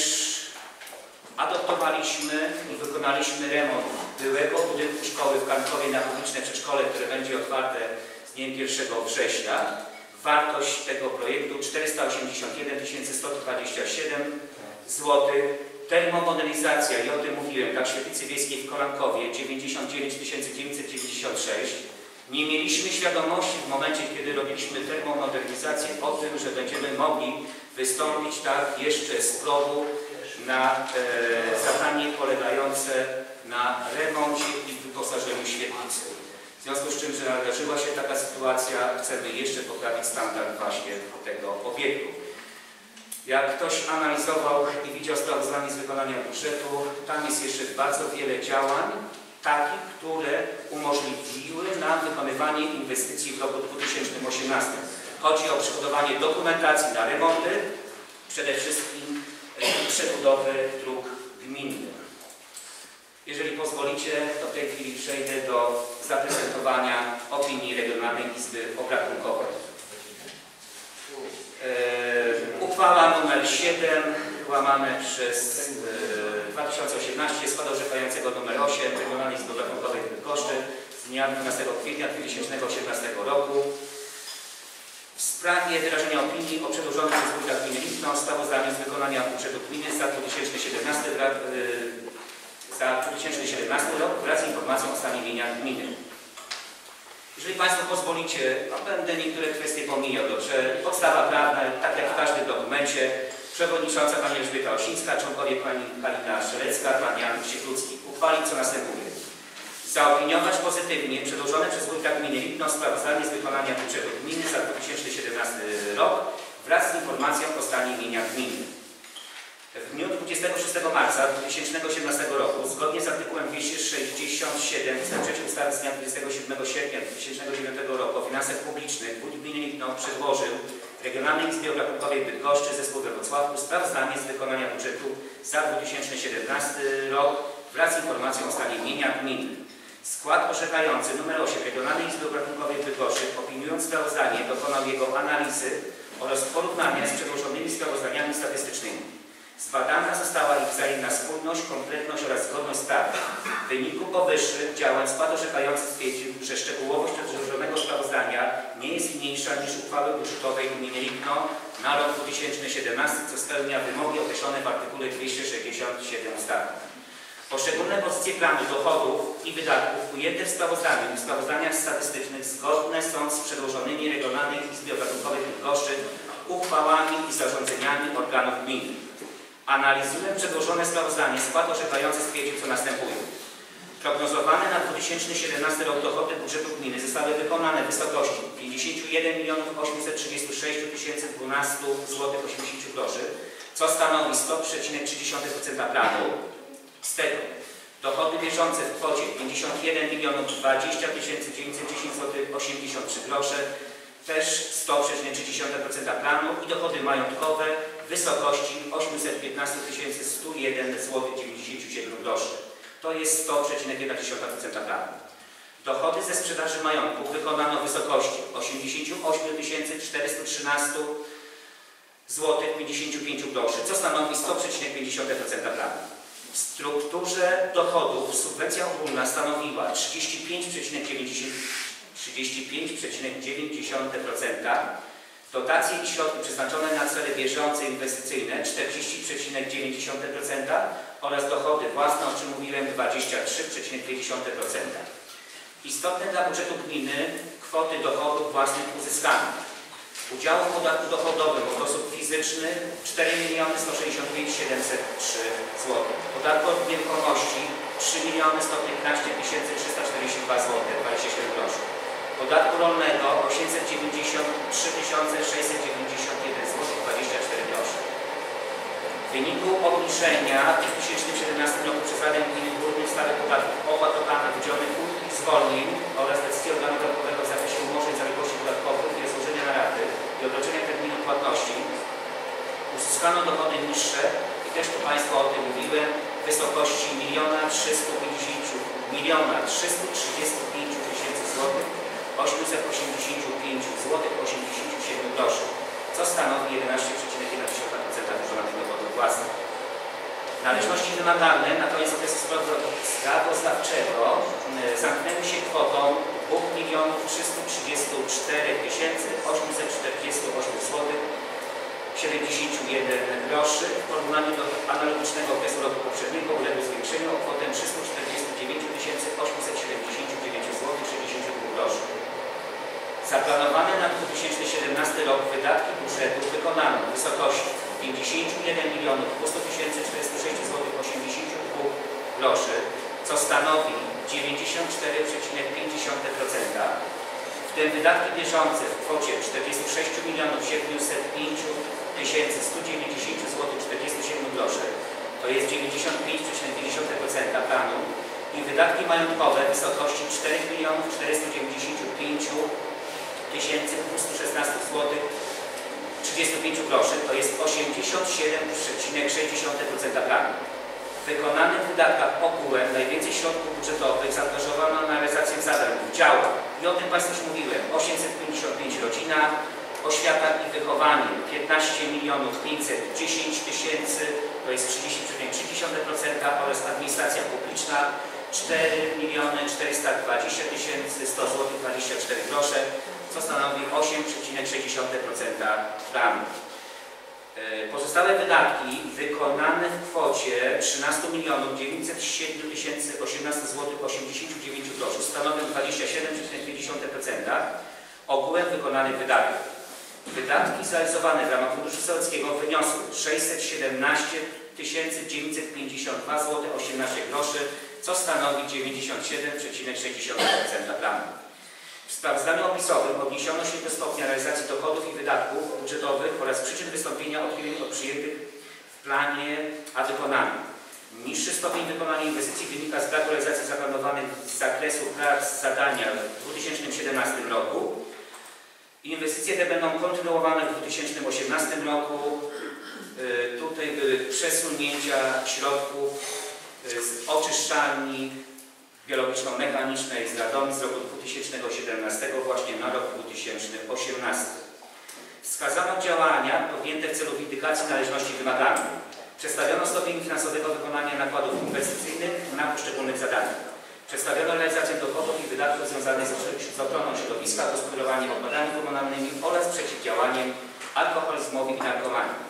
adoptowaliśmy i wykonaliśmy remont byłego budynku szkoły w Karnkowie na publiczne przedszkole, które będzie otwarte z dniem pierwszego września. Wartość tego projektu czterysta osiemdziesiąt jeden tysięcy sto dwadzieścia siedem złotych. Termomodernizacja, i o tym mówiłem, dla świetlicy wiejskiej w Kolankowie dziewięćdziesiąt dziewięć tysięcy dziewięćset dziewięćdziesiąt sześć. Nie mieliśmy świadomości w momencie, kiedy robiliśmy termomodernizację o tym, że będziemy mogli wystąpić tak jeszcze z progu na e, zadanie polegające na remoncie i wyposażeniu świetlicy. W związku z czym, że nadarzyła się taka sytuacja, chcemy jeszcze poprawić standard właśnie tego obiektu. Jak ktoś analizował i widział sprawozdanie z wykonania budżetu, tam jest jeszcze bardzo wiele działań, takich, które umożliwiły nam wykonywanie inwestycji w roku dwa tysiące osiemnastym. Chodzi o przygotowanie dokumentacji na remonty, przede wszystkim przebudowy dróg gminnych. Jeżeli pozwolicie, to w tej chwili przejdę do zaprezentowania opinii Regionalnej Izby Obrachunkowej. E, uchwała numer siedem łamane przez e, dwa tysiące osiemnaście składu orzekającego numer osiem Regionalnej Izby Obrachunkowej w Bydgoszczy z dnia dwunastego kwietnia dwa tysiące osiemnastego roku w sprawie wyrażenia opinii o przedłożonym przez Wójta Gminy Lipno sprawozdaniu z wykonania budżetu gminy za dwa tysiące siedemnasty za dwa tysiące siedemnasty rok wraz z informacją o stanie mienia gminy. Jeżeli Państwo pozwolicie, no będę niektóre kwestie pomijał, dobrze? Podstawa prawna, tak jak w każdym dokumencie, przewodnicząca Pani Elżbieta Osińska, członkowie Pani Halina Szelecka, Pan Jan Ścieklucki uchwalić, co następuje. Zaopiniować pozytywnie przedłożone przez Wójta Gminy Lipno sprawozdanie z wykonania budżetu gminy za dwa tysiące siedemnasty rok wraz z informacją o stanie mienia gminy. W dniu dwudziestego szóstego marca dwa tysiące osiemnastego roku, zgodnie z artykułem dwieście sześćdziesiąt siedem ust. trzy ustawy z dnia dwudziestego siódmego sierpnia dwa tysiące dziewiątego roku o finansach publicznych, Wójt Gminy Lipno przedłożył Regionalnej Izbie Obrachunkowej w Bydgoszczy, zespół we Wrocławku, sprawozdanie z wykonania budżetu za dwa tysiące siedemnasty rok wraz z informacją o stanie mienia gminy. Skład orzekający numer osiem Regionalnej Izby Obrachunkowej w Bydgoszczy, opiniując sprawozdanie, dokonał jego analizy oraz porównania z przedłożonymi sprawozdaniami statystycznymi. Zbadana została ich wzajemna spójność, kompletność oraz zgodność z prawem. W wyniku powyższych działań skład orzekający stwierdził, że szczegółowość przedłożonego sprawozdania nie jest mniejsza niż uchwały budżetowej gminy Lipno na rok dwa tysiące siedemnasty, co spełnia wymogi określone w artykule dwieście sześćdziesiąt siedem ustawy. Poszczególne pozycje planu dochodów i wydatków ujęte w sprawozdaniu i w sprawozdaniach statystycznych zgodne są z przedłożonymi Regionalnej Izbie Obrachunkowej w Bydgoszczy uchwałami i zarządzeniami organów gminy. Analizując przedłożone sprawozdanie, skład orzekający stwierdził, co następuje. Prognozowane na dwa tysiące siedemnasty rok dochody budżetu gminy zostały wykonane w wysokości pięćdziesiąt jeden milionów osiemset trzydzieści sześć tysięcy dwanaście złotych osiemdziesiąt groszy, co stanowi sto przecinek trzy procent planu. Z tego dochody bieżące w kwocie pięćdziesiąt jeden milionów dwadzieścia tysięcy dziewięćset dziesięć złotych osiemdziesiąt trzy grosze, też sto przecinek trzy procent planu i dochody majątkowe w wysokości osiemset piętnaście tysięcy sto jeden złotych dziewięćdziesiąt siedem groszy. To jest sto przecinek jeden procent planu. Dochody ze sprzedaży majątku wykonano w wysokości osiemdziesiąt osiem tysięcy czterysta trzynaście złotych pięćdziesiąt pięć groszy, co stanowi sto przecinek pięć procent planu. W strukturze dochodów subwencja ogólna stanowiła trzydzieści pięć przecinek dziewięć procent, dotacje i środki przeznaczone na cele bieżące i inwestycyjne czterdzieści przecinek dziewięć procent oraz dochody własne, o czym mówiłem, dwadzieścia trzy przecinek pięć procent. Istotne dla budżetu gminy kwoty dochodów własnych uzyskanych. Udziału w podatku dochodowym od osób fizycznych cztery miliony sto sześćdziesiąt pięć tysięcy siedemset trzy złotych. Podatku od nieruchomości trzy miliony sto piętnaście tysięcy trzysta czterdzieści dwa złotych dwadzieścia siedem groszy. Podatku rolnego osiemset dziewięćdziesiąt trzy tysiące sześćset dziewięćdziesiąt jeden złotych dwadzieścia cztery groszy. W wyniku obniżenia w dwa tysiące siedemnastym roku przez Radę Gminy górnych stawek podatków, opłat lokalnych, udzielonych ulg i zwolnień oraz decyzji organu podatkowego w zakresie umorzeń zaległości podatkowych i rozłożenia na raty i odroczenia terminu płatności uzyskano dochody niższe i też tu Państwu o tym mówiłem w wysokości miliona trzysta trzydzieści pięć tysięcy złotych osiemset osiemdziesiąt pięć złotych osiemdziesiąt siedem groszy, co stanowi jedenaście przecinek jeden procent używanych dochodów własnych. Należności wymagalne na koniec okresu sprawozdawczego zamknęły się kwotą dwa miliony trzysta trzydzieści cztery tysiące osiemset czterdzieści osiem złotych siedemdziesiąt jeden groszy. W porównaniu do analogicznego okresu roku poprzedniego uległy zwiększeniu o kwotę trzysta czterdzieści dziewięć tysięcy osiemset siedemdziesiąt dziewięć złotych sześćdziesiąt dwa groszy. Zaplanowane na dwa tysiące siedemnasty rok wydatki budżetu wykonano w wysokości pięćdziesiąt jeden milionów dwieście tysięcy czterysta sześć złotych osiemdziesiąt dwa groszy, co stanowi dziewięćdziesiąt cztery przecinek pięć procent, w tym wydatki bieżące w kwocie czterdzieści sześć milionów siedemset pięć tysięcy sto dziewięćdziesiąt złotych czterdzieści siedem groszy, to jest dziewięćdziesiąt pięć przecinek pięć procent planu, i wydatki majątkowe w wysokości cztery miliony czterysta dziewięćdziesiąt pięć tysięcy dwieście szesnaście złotych trzydzieści pięć groszy, to jest osiemdziesiąt siedem przecinek sześć procent planu. W wykonanych wydatkach ogółem najwięcej środków budżetowych zaangażowano na realizację zadań w działach, i o tym Państwu już mówiłem, osiemset pięćdziesiąt pięć rodzina, oświata i wychowanie piętnaście milionów pięćset dziesięć tysięcy, to jest trzydzieści przecinek trzy procent, oraz administracja publiczna cztery miliony czterysta dwadzieścia tysięcy sto złotych dwadzieścia cztery grosze, co stanowi osiem przecinek sześć procent planu. Pozostałe wydatki wykonane w kwocie trzynaście milionów dziewięćset siedem tysięcy osiemnaście złotych osiemdziesiąt dziewięć groszy stanowią dwadzieścia siedem przecinek pięć procent ogółem wykonanych wydatków. Wydatki zrealizowane w ramach Funduszu Sołeckiego wyniosły sześćset siedemnaście tysięcy dziewięćset pięćdziesiąt dwa złotych osiemnaście groszy, co stanowi dziewięćdziesiąt siedem przecinek sześć procent planu. W sprawozdaniu opisowym odniesiono się do stopnia realizacji dochodów i wydatków budżetowych oraz przyczyn wystąpienia odchyleń od przyjętych w planie a wykonanych. Niższy stopień wykonania inwestycji wynika z braku realizacji zaplanowanych z zakresu prac zadania w dwa tysiące siedemnastym roku. Inwestycje te będą kontynuowane w dwa tysiące osiemnastym roku. Yy, tutaj były przesunięcia środków yy, z oczyszczalni biologiczno-mechanicznej z Radomic z roku dwa tysiące siedemnastego właśnie na rok dwa tysiące osiemnasty. Wskazano działania podjęte w celu windykacji należności wymagalnych. Przedstawiono stopień finansowego wykonania nakładów inwestycyjnych na poszczególnych zadaniach. Przedstawiono realizację dochodów i wydatków związanych z ochroną środowiska, gospodarowaniem odpadami komunalnymi oraz przeciwdziałaniem alkoholizmowi i narkomanii.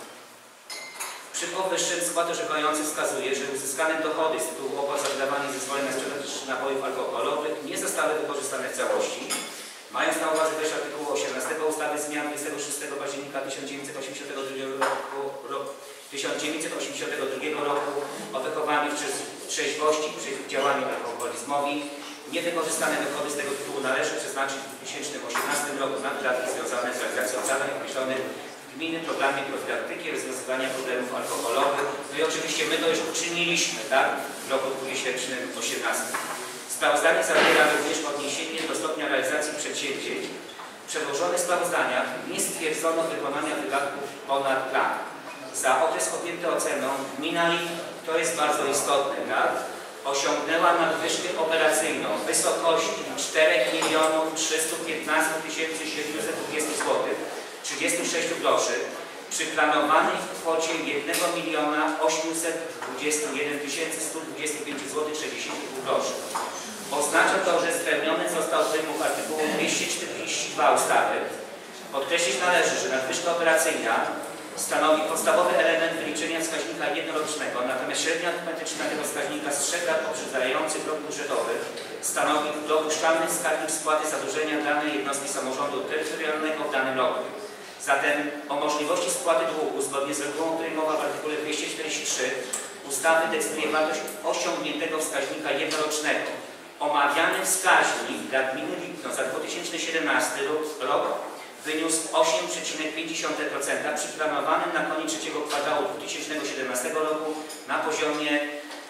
Przy powyższym skład orzekający wskazuje, że uzyskane dochody z tytułu opłat za wydawanie zezwoleń na sprzedaż napojów alkoholowych nie zostały wykorzystane w całości. Mając na uwadze treść artykułu osiemnastego ustawy z dnia dwudziestego szóstego października tysiąc dziewięćset osiemdziesiątego drugiego roku, roku, tysiąc dziewięćset osiemdziesiątego drugiego roku o wychowaniu w trzeźwości i przeciwdziałaniu alkoholizmowi, niewykorzystane dochody z tego tytułu należy przeznaczyć w dwa tysiące osiemnastym roku na wydatki związane z realizacją zadań określonych w gminnym programie profilaktyki i rozwiązywania problemów alkoholowych. No i oczywiście my to już uczyniliśmy, tak, w roku dwa tysiące osiemnastym. Sprawozdanie zawiera również odniesienie do stopnia realizacji przedsięwzięć. W przedłożonych sprawozdaniach nie stwierdzono wykonania wydatków ponad plan. za okres objęty oceną gmina Lipno, to jest bardzo istotne, tak? Osiągnęła nadwyżkę operacyjną w wysokości cztery miliony trzysta piętnaście tysięcy siedemset dwadzieścia złotych trzydzieści sześć groszy przy planowanej kwocie jeden milion osiemset dwadzieścia jeden tysięcy sto dwadzieścia pięć złotych sześćdziesiąt dwa groszy. Oznacza to, że spełniony został wymóg artykułu dwieście czterdzieści dwa ustawy. Podkreślić należy, że nadwyżka operacyjna stanowi podstawowy element wyliczenia wskaźnika jednorocznego, natomiast średnia arytmetyczna tego wskaźnika z trzech lat poprzedzających rok budżetowy stanowi dopuszczalny wskaźnik spłaty zadłużenia danej jednostki samorządu terytorialnego w danym roku. Zatem o możliwości spłaty długu zgodnie z regułą, której mowa w artykule dwieście czterdzieści trzy ustawy decyduje wartość osiągniętego wskaźnika jednorocznego. Omawiany wskaźnik dla gminy Lipno za dwa tysiące siedemnasty rok wyniósł osiem przecinek pięć procent przy planowanym na koniec trzeciego kwartału dwa tysiące siedemnastego roku na poziomie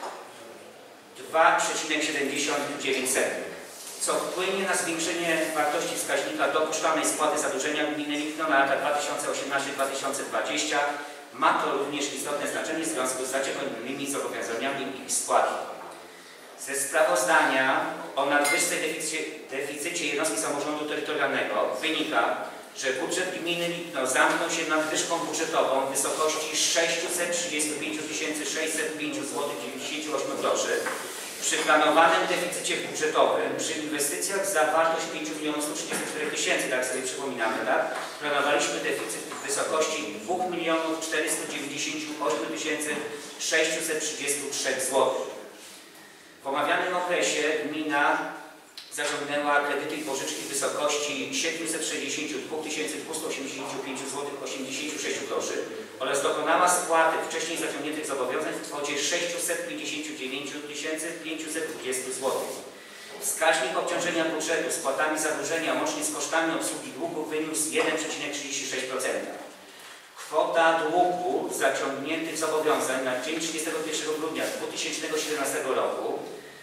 dwa przecinek siedemdziesiąt dziewięć, co wpłynie na zwiększenie wartości wskaźnika dopuszczalnej spłaty zadłużenia gminy Lipno na lata dwa tysiące osiemnasty do dwa tysiące dwudziestego. Ma to również istotne znaczenie w związku z zaciągniętymi zobowiązaniami ich spłaty. Ze sprawozdania o nadwyżce deficycie, deficycie jednostki samorządu terytorialnego wynika, że budżet gminy Lipno zamknął się nadwyżką budżetową w wysokości sześćset trzydzieści pięć tysięcy sześćset pięć złotych dziewięćdziesiąt osiem groszy. Przy planowanym deficycie budżetowym, przy inwestycjach za wartość pięć milionów sto trzydzieści cztery tysięcy, tak sobie przypominamy, tak? Planowaliśmy deficyt w wysokości dwa miliony czterysta dziewięćdziesiąt osiem tysięcy sześćset trzydzieści trzy złotych. W omawianym okresie gmina zaciągnęła kredyty i pożyczki w wysokości siedemset sześćdziesiąt dwa tysiące dwieście osiemdziesiąt pięć złotych osiemdziesiąt sześć groszy oraz dokonała spłaty wcześniej zaciągniętych zobowiązań w kwocie sześćset pięćdziesiąt dziewięć tysięcy pięćset dwadzieścia złotych. Wskaźnik obciążenia budżetu spłatami zadłużenia łącznie z kosztami obsługi długu wyniósł jeden przecinek trzydzieści sześć procent. Kwota długu zaciągniętych zobowiązań na dzień trzydziestego pierwszego grudnia dwa tysiące siedemnastego roku,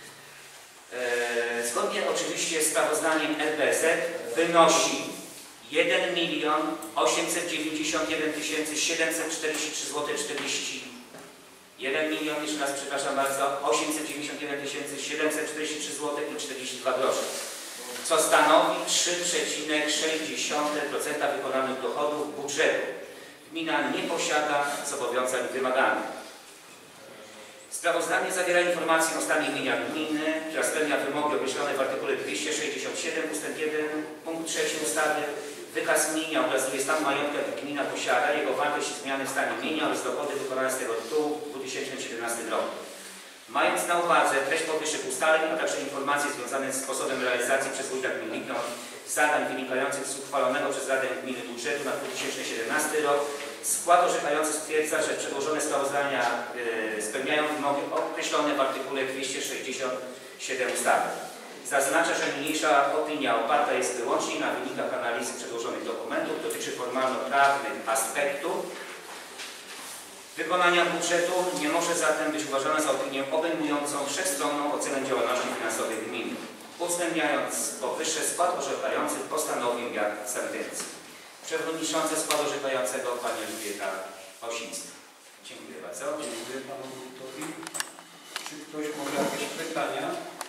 e, zgodnie oczywiście z sprawozdaniem L B Z, wynosi jeden milion osiemset dziewięćdziesiąt jeden tysięcy siedemset czterdzieści trzy złotych czterdzieści jeden milion, jeszcze raz przepraszam bardzo, osiemset dziewięćdziesiąt jeden tysięcy siedemset czterdzieści trzy złotych i czterdzieści dwa groszy, co stanowi trzy przecinek sześć procent wykonanych dochodów budżetu. Gmina nie posiada zobowiązań wymaganych. Sprawozdanie zawiera informację o stanie mienia gminy, która spełnia wymogi określone w artykule dwieście sześćdziesiąt siedem ustęp jeden punkt trzeci ustawy. Wykaz mienia obrazuje stan majątku, jaki gmina posiada, jego wartość i zmiany w stanie mienia oraz dochody wykonane z tego tytułu w dwa tysiące siedemnastym roku. Mając na uwadze treść powyższych ustaleń, a także informacje związane z sposobem realizacji przez wójta gminy Lipno zadań wynikających z uchwalonego przez Radę Gminy budżetu na dwa tysiące siedemnasty rok, skład orzekający stwierdza, że przedłożone sprawozdania yy, spełniają wymogi określone w artykule dwieście sześćdziesiąt siedem ustawy. Zaznacza, że niniejsza opinia oparta jest wyłącznie na wynikach analizy przedłożonych dokumentów, dotyczy formalno-prawnych aspektów wykonania budżetu, nie może zatem być uważana za opinię obejmującą wszechstronną ocenę działalności finansowej gminy. Uwzględniając powyższe, skład orzekający postanowił jak sentencji. Przewodnicząca składu orzekającego pani Elżbieta Osińska. Dziękuję bardzo. Dziękuję panu wójtowi. Czy ktoś ma jakieś pytania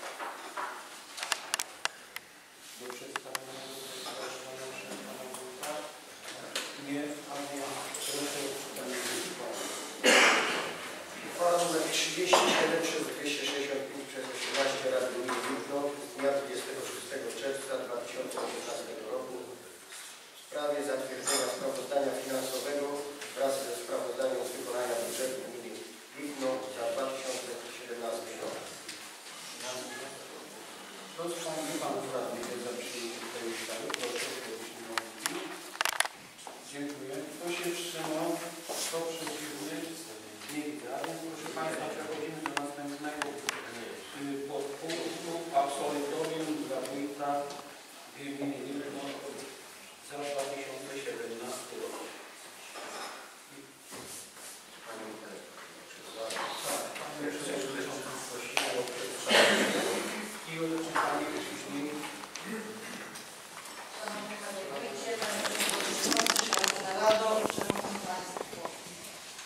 do przedstawienia sprawozdania przez pana wójta? Nie, ale ja proszę o czytanie uchwały. Uchwała nr trzydzieści siedem przez dwieście sześćdziesiąt pięć przez osiemnaście Rady Gminy Lipno z dnia dwudziestego szóstego czerwca dwa tysiące osiemnastego roku w sprawie zatwierdzenia sprawozdania finansowego wraz ze sprawozdaniem z wykonania budżetu gminy Lipno za dwa tysiące siedemnasty rok. Rozsądny panów radnych za przyjęcie tej ustawy. Proszę o głosowanie. Dziękuję. Kto się wstrzymał? Kto przeciwny? Nie widzę. A więc proszę państwa, przechodzimy do następnego podpunktu. Absolutorium dla wójta gminy Lipno za dwa tysiące siedemnasty rok. Panie Przewodniczący, prosimy o przedstawienie i odczytanie później. Szanowny Panie Wójcie, Panie Przewodniczący, Szanowna Rado, Szanowni Państwo.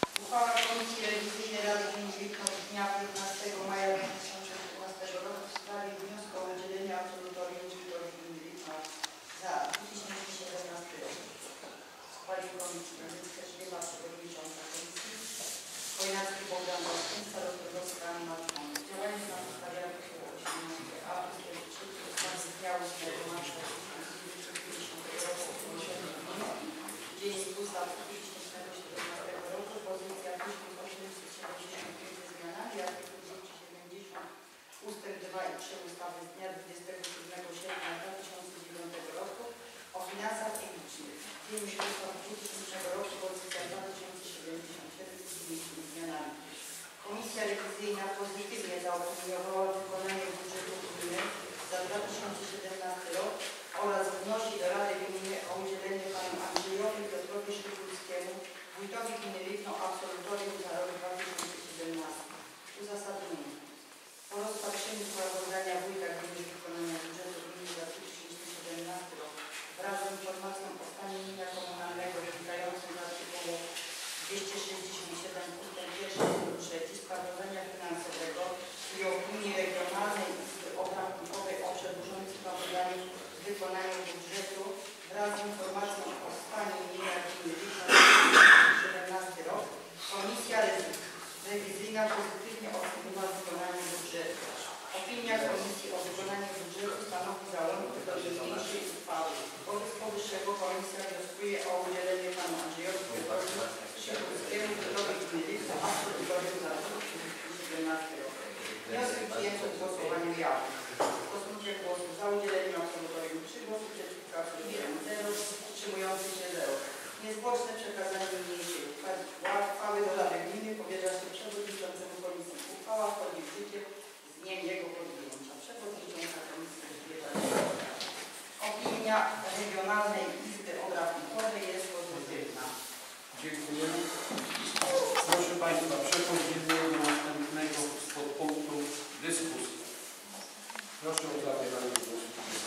rozporządzeniu siedemset dwutysięcznego roku pozycja dwa tysiące siedemdziesiąt siedem z dziewięćdziesięcioma zmianami. Komisja rewizyjna pozytywnie zaopiniowała wykonanie budżetu gminy za dwa tysiące siedemnasty rok oraz wnosi do Rady Gminy o udzielenie panu Andrzejowi Piotrowi Szczykulskiemu, wójtowi gminy Lipno, absolutorium za rok dwa tysiące siedemnasty. Uzasadnienie. Po rozpatrzeniu sprawozdania wójta gminy z wykonania budżetu gminy za dwa tysiące siedemnasty rok wraz z informacją o stanie mienia komunalnego wynikającym z artykułu dwieście sześćdziesiąt siedem ust. pierwszy punkt trzeci sprawozdania finansowego i opinii Regionalnej Izby Obrachunkowej o przedłożonym sprawozdaniu z wykonania budżetu wraz z informacją o stanie mienia gminy Lipno za dwa tysiące siedemnasty rok Komisja Rewizyjna pozytywnie oceniła wykonanie budżetu. Opinia Komisji o wykonaniu budżetu stanowi załącznik do niniejszej uchwały. Wobec powyższego Komisja wnioskuje o udzielenie panu Andrzejowi Piotrowi Szczykulskiemu, wójtowi gminy Lipno, absolutorium za dwa tysiące siedemnasty rok. Wniosek przyjęty w głosowaniu jawnym. W stosunku głosów za udzieleniem absolutorium trzy głosy, przeciwko absolutorium zero, wstrzymujących się zero. Niezwłoczne przekazanie niniejszej uchwały do Rady Gminy powierza się przewodniczącemu Komisji. Uchwała wchodzi w życie z dniem jego podjęcia. Przewodnicząca Komisji Zbiera. Opinia Regionalnej Izby Obrachunkowej jest pozytywna. Dziękuję. Proszę Państwa, przechodzimy do następnego podpunktu dyskusji. Proszę o zabieranie głosu.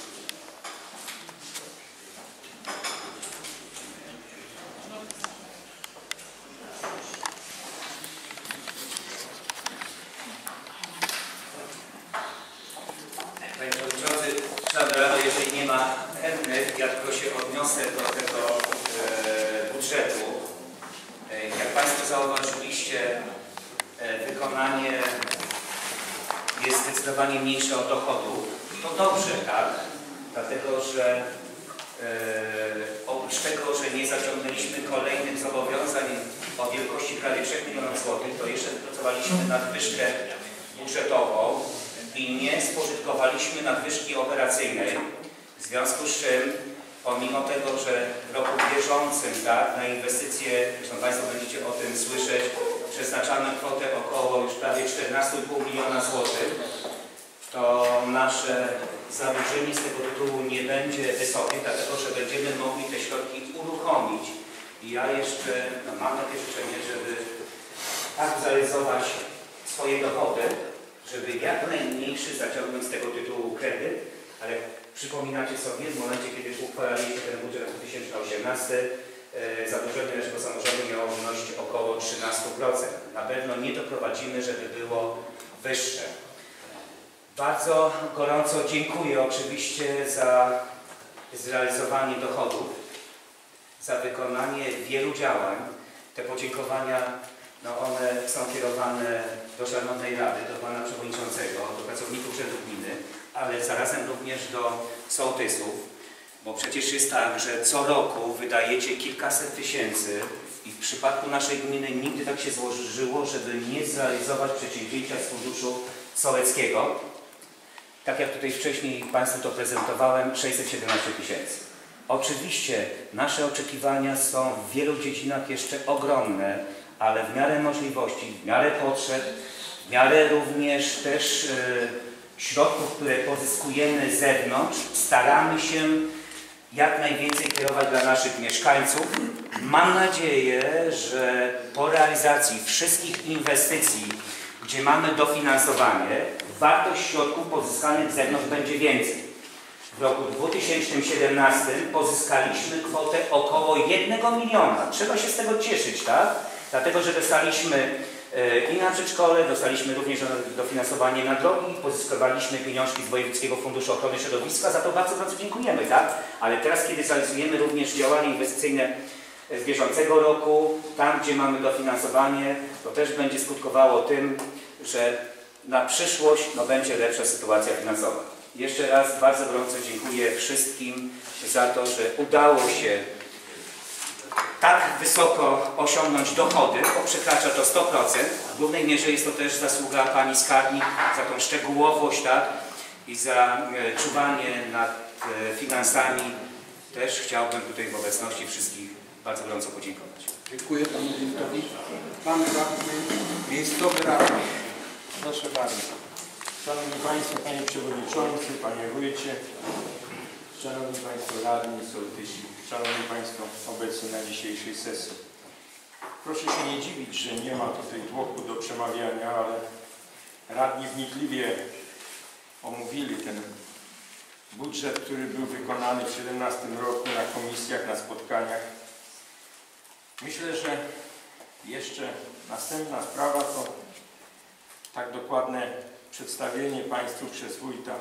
Panie Przewodniczący, Szanowna Rado, jeżeli nie ma chętnych, ja tylko się odniosę do tego e, budżetu. E, jak Państwo zauważyliście, e, wykonanie jest zdecydowanie mniejsze od dochodu. To dobrze, tak? Dlatego, że e, oprócz tego, że nie zaciągnęliśmy kolejnych zobowiązań o wielkości prawie trzech milionów złotych, to jeszcze wypracowaliśmy nadwyżkę budżetową i nie spożytkowaliśmy nadwyżki operacyjnej, w związku z czym, pomimo tego, że w roku bieżącym, tak, na inwestycje, zresztą Państwo będziecie o tym słyszeć, przeznaczamy kwotę około już prawie czternaście i pół miliona złotych, to nasze zadłużenie z tego tytułu nie będzie wysokie, dlatego że będziemy mogli te środki uruchomić. I ja jeszcze no, mam takie życzenie, żeby tak zrealizować swoje dochody, żeby jak najmniejszy zaciągnąć z tego tytułu kredyt, ale przypominacie sobie, w momencie, kiedy uchwalaliśmy ten budżet na dwa tysiące osiemnasty, e, zadłużenie naszego samorządu miało wynosić około trzynaście procent. Na pewno nie doprowadzimy, żeby było wyższe. Bardzo gorąco dziękuję oczywiście za zrealizowanie dochodów, za wykonanie wielu działań. Te podziękowania, no one są kierowane do Szanownej Rady, do Pana Przewodniczącego, do pracowników Urzędu Gminy, ale zarazem również do sołtysów, bo przecież jest tak, że co roku wydajecie kilkaset tysięcy i w przypadku naszej gminy nigdy tak się złożyło, żeby nie zrealizować przedsięwzięcia z funduszu sołeckiego. Tak jak tutaj wcześniej Państwu to prezentowałem, sześćset siedemnaście tysięcy. Oczywiście nasze oczekiwania są w wielu dziedzinach jeszcze ogromne, ale w miarę możliwości, w miarę potrzeb, w miarę również też e, środków, które pozyskujemy z zewnątrz, staramy się jak najwięcej kierować dla naszych mieszkańców. Mam nadzieję, że po realizacji wszystkich inwestycji, gdzie mamy dofinansowanie, wartość środków pozyskanych z zewnątrz będzie więcej. W roku dwa tysiące siedemnastym pozyskaliśmy kwotę około jednego miliona. Trzeba się z tego cieszyć, tak? Dlatego, że dostaliśmy i na przedszkole, dostaliśmy również dofinansowanie na drogi, pozyskowaliśmy pieniążki z Wojewódzkiego Funduszu Ochrony Środowiska, za to bardzo, bardzo dziękujemy, tak? Ale teraz, kiedy zrealizujemy również działania inwestycyjne z bieżącego roku, tam, gdzie mamy dofinansowanie, to też będzie skutkowało tym, że na przyszłość no, będzie lepsza sytuacja finansowa. Jeszcze raz bardzo gorąco dziękuję wszystkim za to, że udało się tak wysoko osiągnąć dochody, bo przekracza to sto procent. W głównej mierze jest to też zasługa Pani Skarbnik za tą szczegółowość, tak? I za e, czuwanie nad e, finansami też chciałbym tutaj w obecności wszystkich bardzo gorąco podziękować. Dziękuję panu wójtowi. Pan radny, miejscowy radny. Proszę bardzo. Szanowni Państwo, Panie Przewodniczący, Panie Wójcie, Szanowni Państwo Radni, Sołtysi, Szanowni Państwo obecni na dzisiejszej sesji. Proszę się nie dziwić, że nie ma tutaj tłoku do przemawiania, ale radni wnikliwie omówili ten budżet, który był wykonany w dwa tysiące siedemnastym roku na komisjach, na spotkaniach. Myślę, że jeszcze następna sprawa to tak dokładne przedstawienie Państwu przez wójta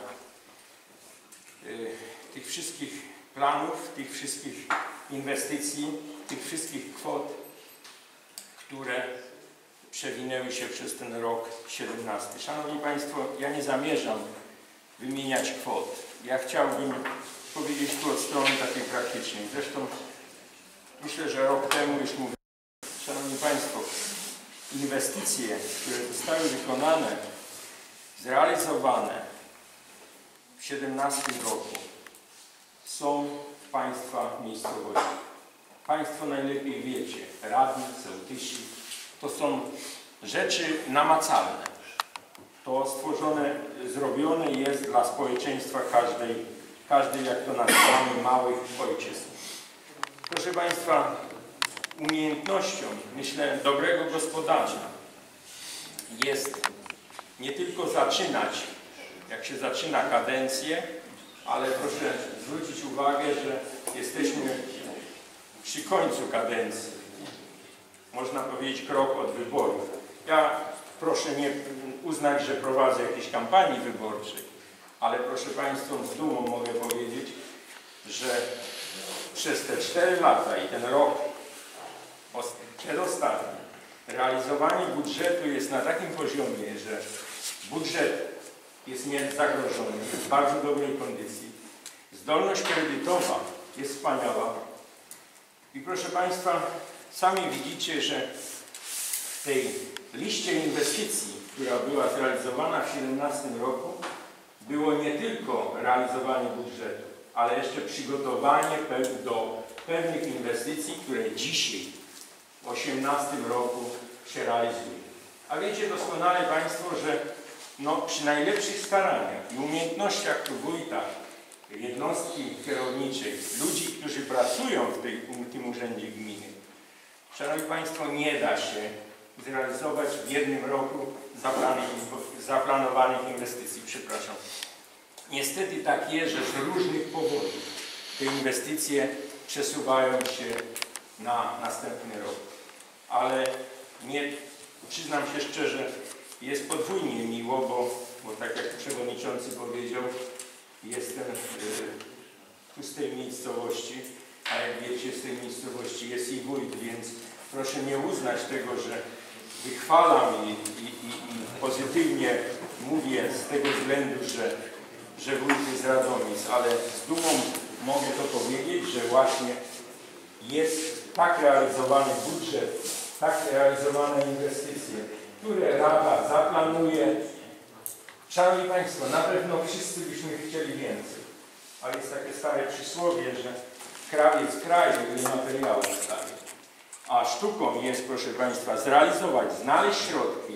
yy, tych wszystkich planów, tych wszystkich inwestycji, tych wszystkich kwot, które przewinęły się przez ten rok siedemnasty. Szanowni Państwo, ja nie zamierzam wymieniać kwot. Ja chciałbym powiedzieć tu od strony takiej praktycznej. Zresztą myślę, że rok temu już mówiłem. Szanowni Państwo, inwestycje, które zostały wykonane, zrealizowane w siedemnastym roku są w Państwa miejscowości. Państwo najlepiej wiecie, radni, sołtysi, to są rzeczy namacalne. To stworzone, zrobione jest dla społeczeństwa każdej, każdej, jak to nazywamy, małych ojczyzn. Proszę Państwa, umiejętnością, myślę, dobrego gospodarza jest nie tylko zaczynać, jak się zaczyna kadencję, ale proszę zwrócić uwagę, że jesteśmy przy końcu kadencji. Można powiedzieć krok od wyborów. Ja proszę nie uznać, że prowadzę jakieś kampanii wyborczej, ale proszę Państwa, z dumą mogę powiedzieć, że przez te cztery lata i ten rok przedostatni realizowanie budżetu jest na takim poziomie, że budżet jest niezagrożony, jest w bardzo dobrej kondycji. Zdolność kredytowa jest wspaniała. I proszę Państwa, sami widzicie, że w tej liście inwestycji, która była zrealizowana w dwa tysiące siedemnastym roku, było nie tylko realizowanie budżetu, ale jeszcze przygotowanie do pewnych inwestycji, które dzisiaj w dwa tysiące osiemnastym roku się realizuje. A wiecie doskonale Państwo, że no, przy najlepszych staraniach i umiejętnościach tu wójta, jednostki kierowniczej, ludzi, którzy pracują w, tej, w tym urzędzie gminy, Szanowni Państwo, nie da się zrealizować w jednym roku zaplanowanych inwestycji. Przepraszam. Niestety tak jest, że z różnych powodów te inwestycje przesuwają się na następny rok. Ale nie, przyznam się szczerze, jest podwójnie miło, bo, bo tak jak przewodniczący powiedział, jestem tu z tej miejscowości, a jak wiecie, z tej miejscowości jest i wójt, więc proszę nie uznać tego, że wychwalam i, i, i, i pozytywnie mówię z tego względu, że, że wójt jest Radomic, ale z dumą mogę to powiedzieć, że właśnie jest tak realizowany budżet, tak realizowane inwestycje, które Rada zaplanuje. Szanowni Państwo, na pewno wszyscy byśmy chcieli więcej, ale jest takie stare przysłowie, że krawiec kraj, żeby materiału stanie. A sztuką jest, proszę Państwa, zrealizować, znaleźć środki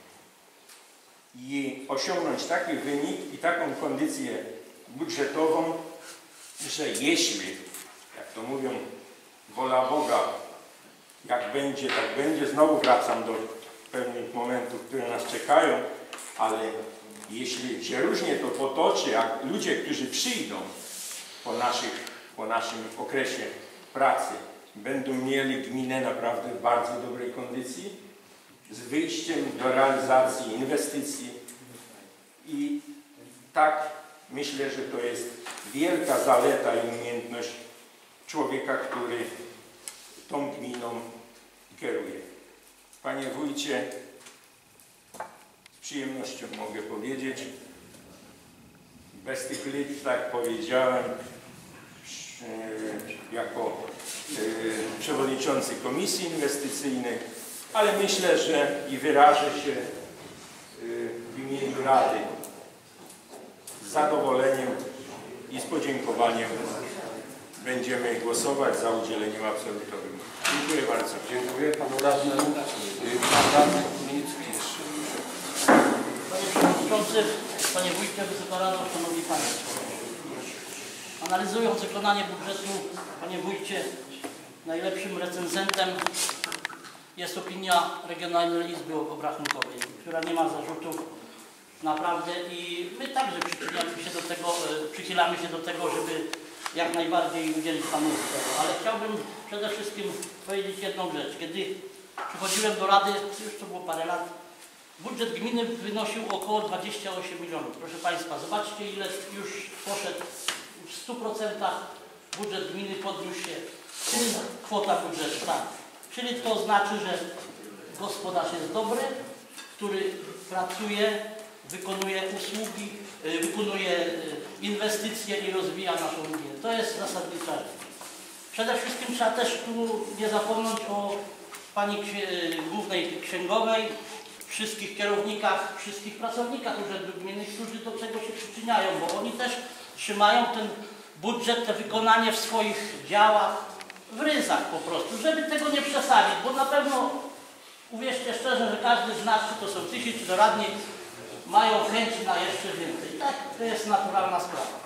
i osiągnąć taki wynik i taką kondycję budżetową, że jeśli, jak to mówią, wola Boga, jak będzie, tak będzie, znowu wracam do pewnych momentów, które nas czekają, ale jeśli się różnie to potoczy, a ludzie, którzy przyjdą po, naszych, po naszym okresie pracy, będą mieli gminę naprawdę w bardzo dobrej kondycji, z wyjściem do realizacji inwestycji i tak myślę, że to jest wielka zaleta i umiejętność człowieka, który tą gminą kieruje. Panie wójcie, z przyjemnością mogę powiedzieć, bez tych liczb, tak powiedziałem, jako przewodniczący Komisji Inwestycyjnej, ale myślę, że i wyrażę się w imieniu Rady z zadowoleniem i z podziękowaniem będziemy głosować za udzieleniem absolutorium. Dziękuję bardzo. Dziękuję panu radnemu. Pan radny Kunicki. Panie Przewodniczący, Panie Wójcie, Wysoka Rado, Szanowni Państwo. Analizując wykonanie budżetu, Panie Wójcie, najlepszym recenzentem jest opinia Regionalnej Izby Obrachunkowej, która nie ma zarzutów naprawdę i my także przychylamy się do tego, przychylamy się do tego, żeby jak najbardziej udzielić Panu tego. Ale chciałbym przede wszystkim powiedzieć jedną rzecz. Kiedy przychodziłem do Rady, już to było parę lat, budżet gminy wynosił około dwadzieścia osiem milionów. Proszę Państwa, zobaczcie ile już poszedł w stu procentach budżet gminy podniósł się, czyli kwota budżetu, tak. Czyli to znaczy, że gospodarz jest dobry, który pracuje, wykonuje usługi, wykonuje inwestycje i rozwija naszą gminę. To jest zasadnicza rzecz. Przede wszystkim trzeba też tu nie zapomnieć o Pani Głównej Księgowej, wszystkich kierownikach, wszystkich pracownikach Urzędu Gminy, którzy do tego się przyczyniają, bo oni też trzymają ten budżet, te wykonanie w swoich działach w ryzach po prostu, żeby tego nie przesadzić, bo na pewno, uwierzcie szczerze, że każdy z nas, czy to sołtysi, czy to radni, mają chęć na jeszcze więcej. Tak, to jest naturalna sprawa.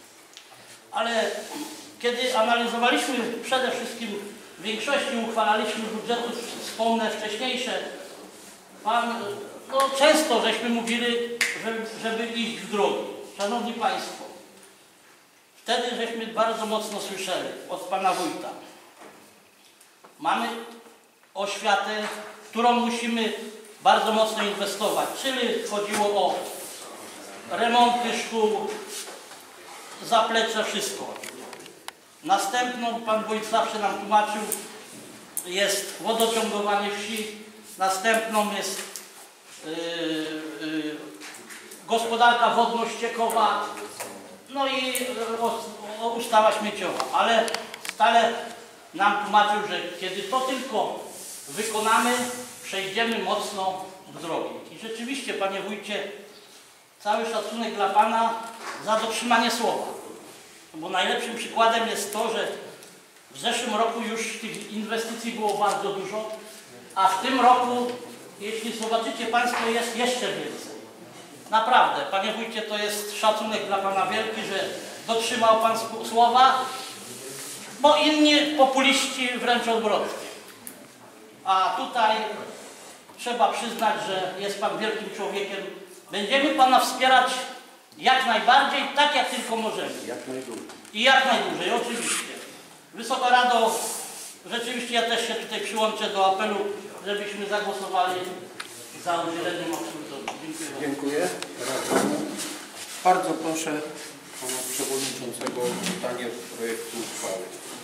Ale kiedy analizowaliśmy przede wszystkim w większości uchwalaliśmy budżety, wspomnę wcześniejsze, Pan, no często żeśmy mówili, żeby, żeby iść w drogi. Szanowni Państwo, wtedy żeśmy bardzo mocno słyszeli od Pana Wójta. Mamy oświatę, w którą musimy bardzo mocno inwestować, czyli chodziło o remonty szkół, zaplecze, wszystko. Następną, Pan Wójt zawsze nam tłumaczył, jest wodociągowanie wsi, następną jest yy, yy, gospodarka wodno-ściekowa, no i o, o, ustawa śmieciowa, ale stale nam tłumaczył, że kiedy to tylko wykonamy, przejdziemy mocno w drogi. I rzeczywiście, Panie Wójcie, cały szacunek dla Pana za dotrzymanie słowa. Bo najlepszym przykładem jest to, że w zeszłym roku już tych inwestycji było bardzo dużo, a w tym roku, jeśli zobaczycie Państwo, jest jeszcze więcej. Naprawdę, Panie Wójcie, to jest szacunek dla Pana wielki, że dotrzymał Pan słowa, bo inni populiści wręcz odwrotnie. A tutaj trzeba przyznać, że jest Pan wielkim człowiekiem. Będziemy Pana wspierać jak najbardziej, tak jak tylko możemy. Jak najdłużej. I jak najdłużej, oczywiście. Wysoka Rado, rzeczywiście ja też się tutaj przyłączę do apelu, żebyśmy zagłosowali za udzieleniem absolutorium. Dziękuję. Dziękuję. Bardzo proszę Pana Przewodniczącego o czytanie projektu uchwały.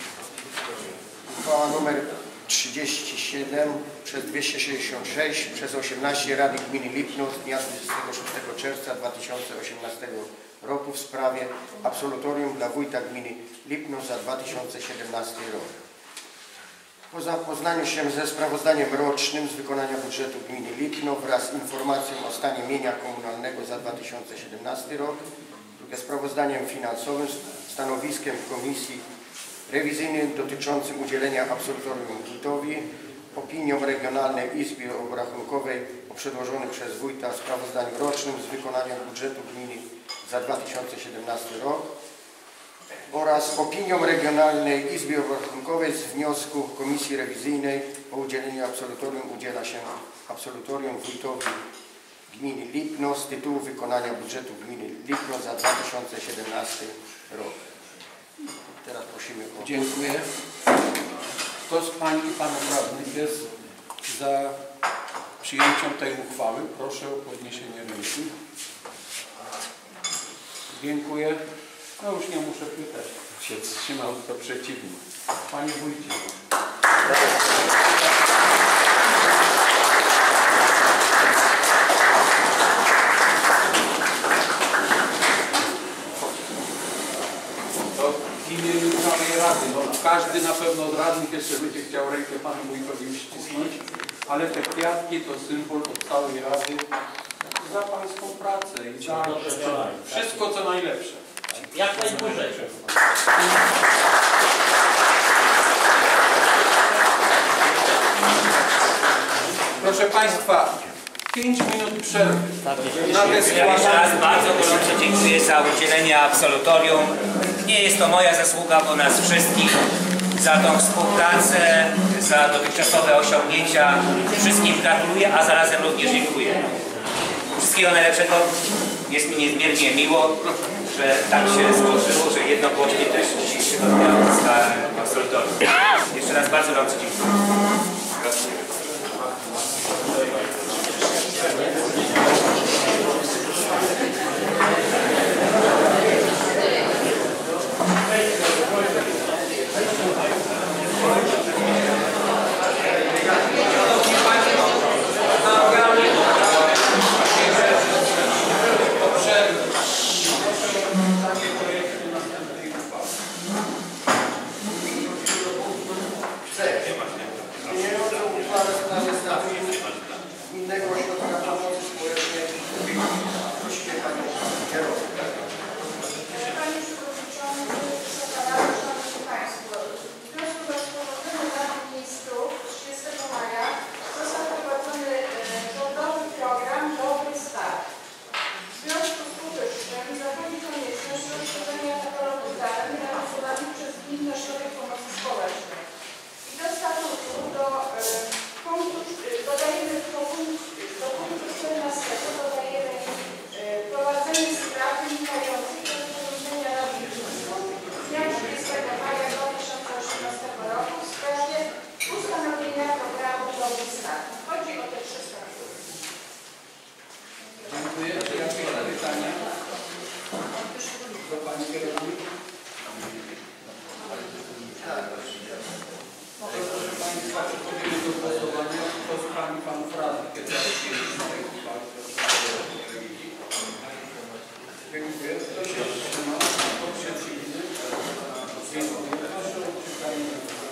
Uchwała numer trzydzieści siedem przez dwieście sześćdziesiąt sześć przez osiemnaście Rady Gminy Lipno z dnia dwudziestego szóstego czerwca dwa tysiące osiemnastego roku w sprawie absolutorium dla wójta gminy Lipno za dwa tysiące siedemnasty rok. Po zapoznaniu się ze sprawozdaniem rocznym z wykonania budżetu gminy Lipno wraz z informacją o stanie mienia komunalnego za dwa tysiące siedemnasty rok, drugie sprawozdaniem finansowym, stanowiskiem Komisji Rewizyjnej dotyczącym udzielenia absolutorium wójtowi, opinią Regionalnej Izby Obrachunkowej o przedłożonym przez wójta sprawozdaniu rocznym z wykonania budżetu gminy za dwa tysiące siedemnasty rok oraz opinią Regionalnej Izby Obrachunkowej z wniosku Komisji Rewizyjnej o udzielenie absolutorium udziela się absolutorium wójtowi gminy Lipno z tytułu wykonania budżetu gminy Lipno za dwa tysiące siedemnasty rok. Teraz prosimy o... Dziękuję. Kto z Pań i Panów Radnych jest za przyjęciem tej uchwały? Proszę o podniesienie ręki. Dziękuję. No już nie muszę pytać. Się wstrzymał, to przeciwnie. Panie Wójcie. W imieniu całej Rady, no każdy na pewno z radnych jeszcze będzie chciał rękę Panu Wójtowi ścisnąć, ale te kwiatki to symbol od całej Rady za Pańską pracę i za wszystko co najlepsze. Jak najdłużej. Państwa, pięć minut przerwy. Na te Ja jeszcze raz bardzo gorąco dziękuję za udzielenie absolutorium. Nie jest to moja zasługa, bo nas wszystkich, za tą współpracę, za dotychczasowe osiągnięcia. Wszystkim gratuluję, a zarazem również dziękuję. Wszystkiego najlepszego. Jest mi niezmiernie miło, że tak się złożyło, że jednogłośnie też dzisiejszego dnia dostałem absolutorium. Jeszcze raz bardzo bardzo dziękuję. Gratuluję. Zmieniającą uchwałę w sprawie statutu Gminnego Ośrodka Pomocy Społecznej. Prosimy Panią Kierowcę. Panie Przewodniczący, Wysoka Rado, Szanowni Państwo, w związku z rozporządzeniem Rady Ministrów trzydziestego maja został wprowadzony rządowy program Dobry Start. W związku z powyższym zachodzi konieczność rozszerzenia katalogu zadań realizowanych przez Gminny Ośrodek Pomocy Społecznej. I do statutu do e, punktu, dodajemy do punktu, do punktu czternastego dodajemy e, prowadzenie spraw wynikających z rozporządzenia Rady Ministrów z dnia trzydziestego maja dwa tysiące osiemnastego roku w sprawie ustanowienia programu Dobry Start. Chodzi o te trzy statuty. Dziękuję. Czy jakieś pytania do Pani Kierownik? Proszę Państwa, przechodzimy do głosowania. Kto z Pani Panów Radnych jest za przyjęciem tej uchwały? Dziękuję. Kto się wstrzymał? Kto przeciwny? Dziękuję. Proszę o czytanie.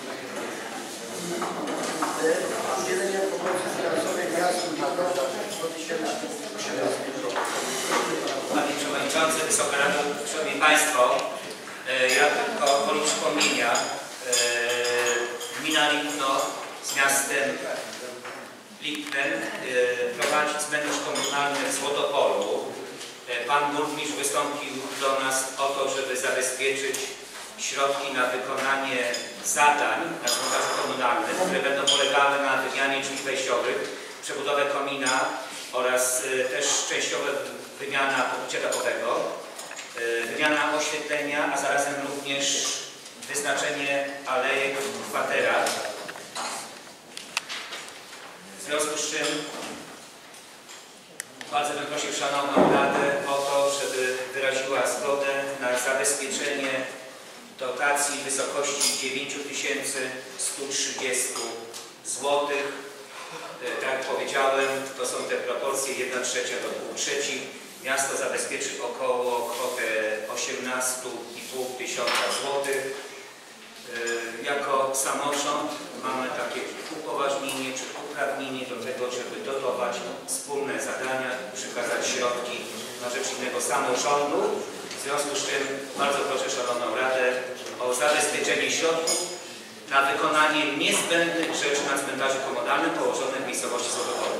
Udzielenie pomocy finansowej miastu Gdańska w dwa tysiące osiemnastym roku. Panie Przewodniczący, Wysoka Rado, Szanowni Państwo, ja tylko woli przypomnienia, gmina Lipno z miastem Lipnem prowadzi cmentarz komunalny w Złotopolu. Pan burmistrz wystąpił do nas o to, żeby zabezpieczyć środki na wykonanie zadań na cmentarzu komunalnym, które będą polegały na wymianie drzwi wejściowych, przebudowę komina oraz też częściowa wymiana pokrycia dachowego, wymiana oświetlenia, a zarazem również wyznaczenie alejek w kwaterach. W związku z czym bardzo bym prosił Szanowną Radę o to, żeby wyraziła zgodę na zabezpieczenie dotacji w wysokości dziewięć tysięcy sto trzydzieści złotych. Tak jak powiedziałem, to są te proporcje jedna trzecia do dwóch trzecich. Miasto zabezpieczy około kwotę osiemnaście i pół tysiąca złotych. Jako samorząd mamy takie upoważnienie czy uprawnienie do tego, żeby dotować wspólne zadania, przekazać środki na rzecz innego samorządu. W związku z czym bardzo proszę Szanowną Radę o zabezpieczenie środków na wykonanie niezbędnych rzeczy na cmentarzu komunalnym położonym w miejscowości Złotopolu.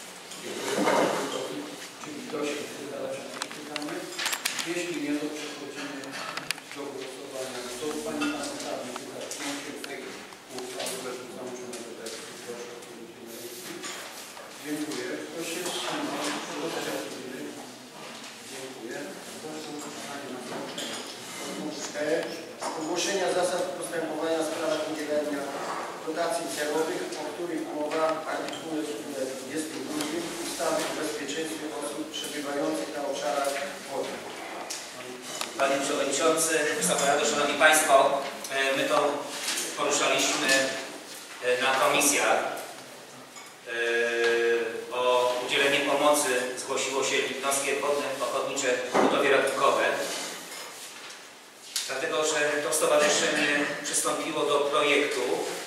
Czy ktoś chce zadać jakieś pytanie? Jeśli nie, to przechodzimy do głosowania. To Pani Pan Radny pyta, czy się w tej uchwały weszło załączonego tekstu. Proszę o podjęcie ręki. Dziękuję. Kto się wstrzymał? Przeciwny? Dziękuję. Proszę o pytanie na zakończenie. Ogłoszenia zasad postępowania w sprawach udzielenia dotacji celowych, o których mowa w artykule dwudziestym drugim ustawy o bezpieczeństwie osób przebywających na obszarach wodnych. Panie Przewodniczący, Wysoka Rado, Szanowni Państwo, my to poruszaliśmy na komisjach. O udzielenie pomocy zgłosiło się Lipnowskie Wodne Ochotnicze Pogotowie Ratunkowe. Dlatego, że to stowarzyszenie przystąpiło do projektu,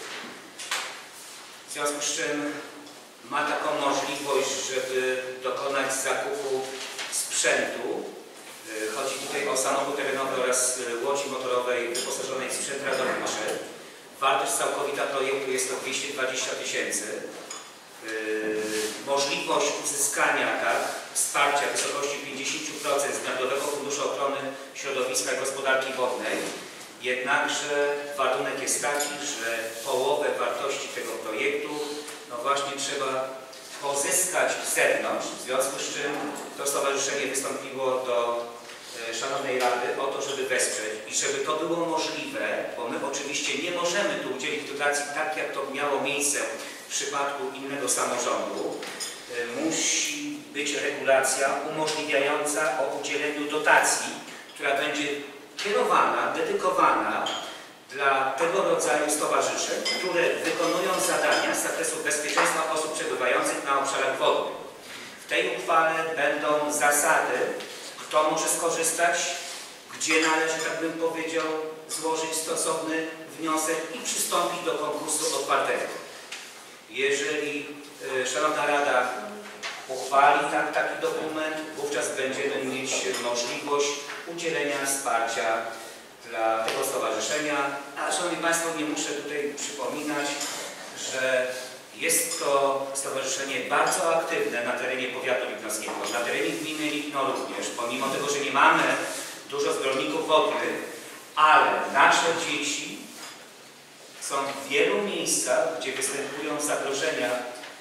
w związku z czym ma taką możliwość, żeby dokonać zakupu sprzętu. Chodzi tutaj o samochód terenowy oraz łodzi motorowej wyposażonej w sprzęt ratowniczy. Wartość całkowita projektu jest to dwieście dwadzieścia tysięcy. możliwość uzyskania tak, wsparcia w wysokości pięćdziesiąt procent z Narodowego Funduszu Ochrony Środowiska i Gospodarki Wodnej. Jednakże warunek jest taki, że połowę wartości tego projektu no właśnie trzeba pozyskać z zewnątrz, w związku z czym to stowarzyszenie wystąpiło do e, Szanownej Rady o to, żeby wesprzeć i żeby to było możliwe, bo my oczywiście nie możemy tu udzielić dotacji tak, jak to miało miejsce w przypadku innego samorządu. E, musi być regulacja umożliwiająca o udzieleniu dotacji, która będzie kierowana, dedykowana dla tego rodzaju stowarzyszeń, które wykonują zadania z zakresu bezpieczeństwa osób przebywających na obszarach wodnych. W tej uchwale będą zasady, kto może skorzystać, gdzie należy, tak bym powiedział, złożyć stosowny wniosek i przystąpić do konkursu otwartego. Jeżeli y, Szanowna Rada uchwali tak, taki dokument, wówczas będziemy mieć możliwość udzielenia wsparcia dla tego stowarzyszenia. A Szanowni Państwo, nie muszę tutaj przypominać, że jest to stowarzyszenie bardzo aktywne na terenie powiatu lipnowskiego, na terenie gminy Lipno również, pomimo tego, że nie mamy dużo zbiorników wodnych, ale nasze dzieci są w wielu miejscach, gdzie występują zagrożenia,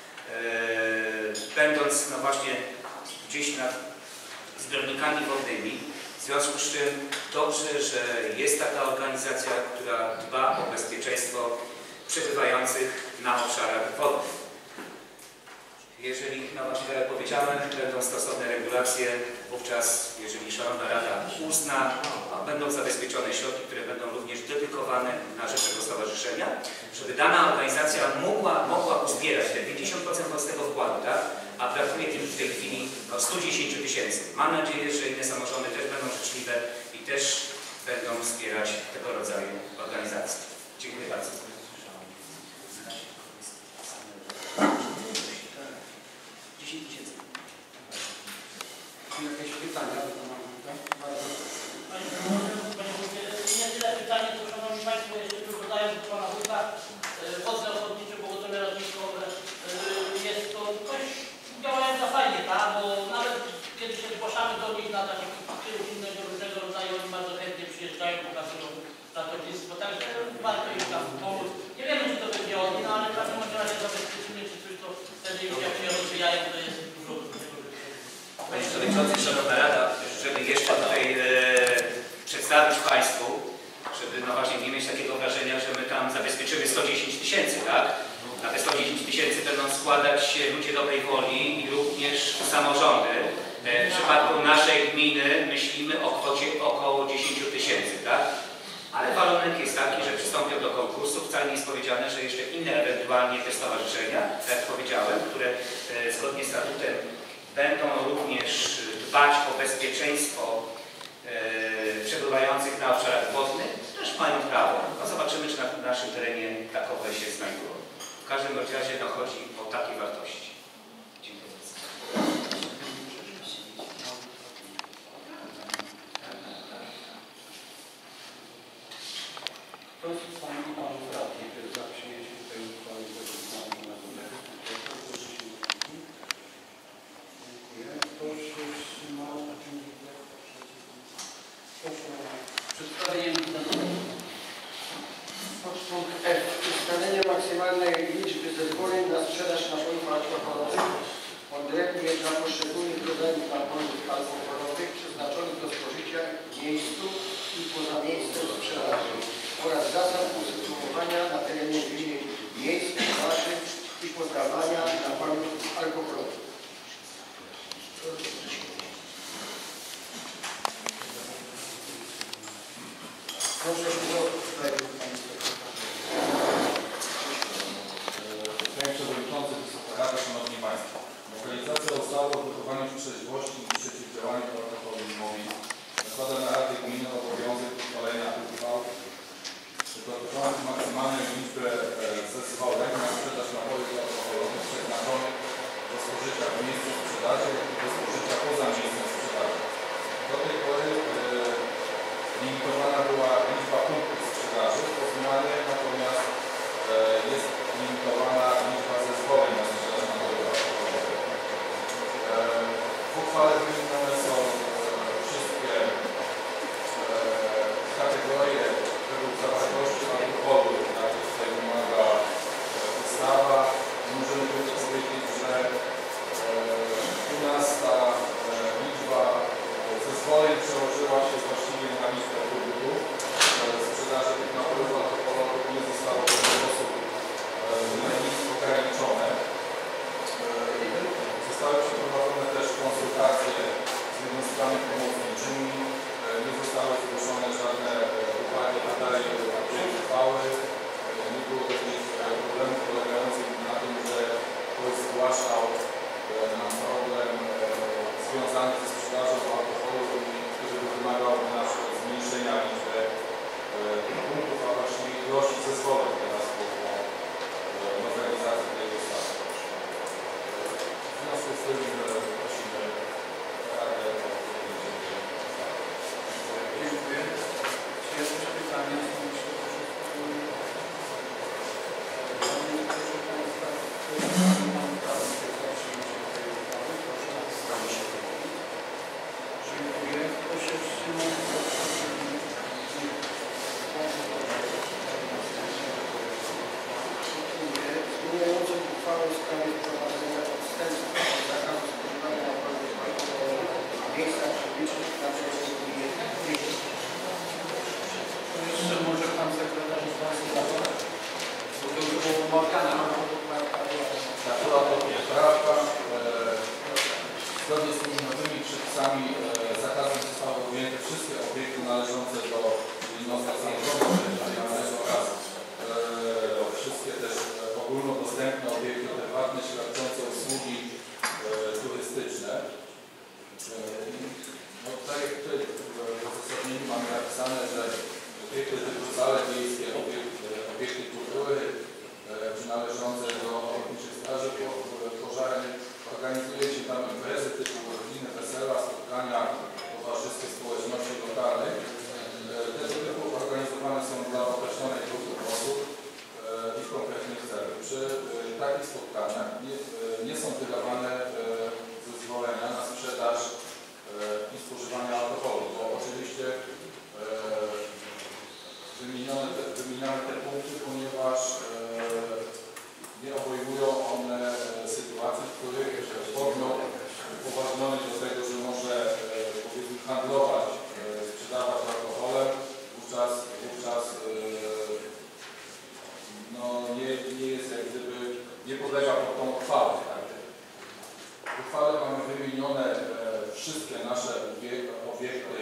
Yy, będąc no właśnie gdzieś nad zbiornikami wodnymi. W związku z czym dobrze, że jest taka organizacja, która dba o bezpieczeństwo przebywających na obszarach wodnych. Jeżeli, no właśnie tak jak powiedziałem, będą stosowne regulacje, wówczas, jeżeli Szanowna Rada uzna, będą zabezpieczone środki, które będą również dedykowane na rzecz tego stowarzyszenia, żeby dana organizacja mogła, mogła uzbierać te pięćdziesiąt procent własnego wkładu, tak? A brakuje im w tej chwili no, sto dziesięć tysięcy. Mam nadzieję, że inne samorządy też będą życzliwe i też będą wspierać tego rodzaju organizacje. Dziękuję bardzo. Jakieś pytania? Panie Wójcie, nie tyle pytanie, to Szanowni Państwo, jeszcze tu dodając do Pana Wójta, wodne ochotnicze pogotowie ratunkowe, jest to dość działająca fajnie, tak? Bo nawet kiedy się zgłaszamy do nich na takich innego różnego rodzaju, oni bardzo chętnie przyjeżdżają, pokazują ratownictwo, także warto im tam pomóc. Nie wiemy, czy to będzie od nich, no ale w każdym razie zabezpieczymy, czy coś to wtedy już jak się rozwijają, to jest dużo. Panie Przewodniczący, Szanowna Rada, żeby jeszcze tutaj e, przedstawić Państwu, żeby no właśnie nie mieć takiego wrażenia, że my tam zabezpieczymy sto dziesięć tysięcy, tak? Na te sto dziesięć tysięcy będą składać się ludzie dobrej woli i również samorządy. E, w przypadku naszej gminy myślimy o kwocie około dziesięć tysięcy, tak? Ale warunek jest taki, że przystąpią do konkursu. Wcale nie jest powiedziane, że jeszcze inne ewentualnie te stowarzyszenia, tak jak powiedziałem, które e, zgodnie z statutem będą również dbać o bezpieczeństwo e, przebywających na obszarach wodnych, też mają prawo. No zobaczymy, czy na naszym terenie takowe się znajdują. W każdym razie no, chodzi o takie wartości. Dziękuję bardzo. Kto z Pani i Panów radnych za przyjęciem tej uchwały zaproponowanej na górę? Proszę się uczynić. Dziękuję. Kto się wstrzymał? Przedstawienie Podpunkt F. Ustalenie maksymalnej liczby zezwoleń na sprzedaż napojów alkoholowych odrębnie dla poszczególnych rodzajów napojów alkoholowych przeznaczonych do spożycia w miejscu i poza miejscem sprzedaży oraz zasad usytuowania na terenie gminy miejsc sprzedaży i podawania napojów alkoholowych. Proszę o tutaj. Panie Przewodniczący, Wysoka Rada, Szanowni Państwo. Nowelizacja ustawy o wychowaniu w trzeźwości i przeciwdziałaniu alkoholizmowi nakłada na Radę Gminy obowiązek uchwalenia uchwał dotyczących maksymalnej liczby zezwoleń na sprzedaż napojów alkoholowych przeznaczonych do spożycia w miejscu sprzedaży i do spożycia poza miejscem sprzedaży. Do tej pory e, limitowana była liczba punktów sprzedaży, po zmianie natomiast e, jest limitowana liczba zezwoleń na sprzedaż napojów alkoholowych. uchwałę w sprawie wprowadzenia odstępstwa od zakazu spożywania napojów alkoholowych w miejscach publicznych na przeciwko gminy Gliwice. Jeszcze może Pan Sekretarz Stanu zabrać, bo to już było omawiane. Akurat o poprawkach zgodnie z tymi nowymi przepisami zakazem zostały ujęte wszystkie obiekty należące do jednostek samorządu terytorialnego oraz wszystkie też ogólnodostępne obiekty prywatne świadczące usługi turystyczne. No, tak jak tutaj w uzasadnieniu mamy napisane, że obiekty typu sale miejskie, obiekty, obiekty kultury czy należące do ochotniczych straży pożarnych, organizuje się tam imprezy typu rodziny, wesela, spotkania towarzyskie społeczności lokalnych. Tego typu organizowane są dla określonej grupy osób i w konkretnych celów. Przy takich spotkaniach nie, nie są wydawane zezwolenia na sprzedaż i spożywanie alkoholu, bo oczywiście wymienione te, wymieniane te punkty, ponieważ nie obejmują one sytuacji, w których podmiot upoważniony do tego, że może powiedzmy handlować, sprzedawać alkoholem, wówczas, wówczas no, nie, nie jest jak gdyby, nie podlega pod tą uchwałę. Tak? W uchwale mamy wymienione wszystkie nasze obiekty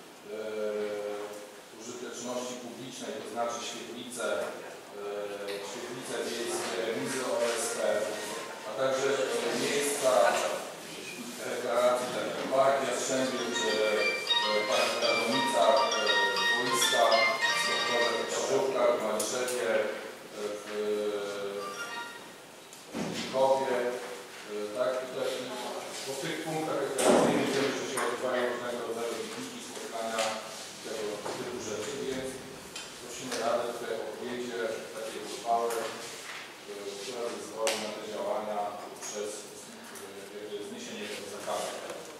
użyteczności publicznej, to znaczy świetlice, świetlice wiejskie, remizy O S P, a także miejsca rekreacji, tak jak Park Jastrzębie, czy Park Radomica, boiska sportowe w Krzyżówkach, w Maliszewie, w Mikowie, tak? Tutaj po tych punktach rekreacyjnych wiemy, że się odbywają różnego rodzaju pikniki, spotkania, tego typu rzeczy, więc prosimy Radę tutaj o podjęcie takiej uchwały, która zezwoli na te działania przez zniesienie tego zakazu.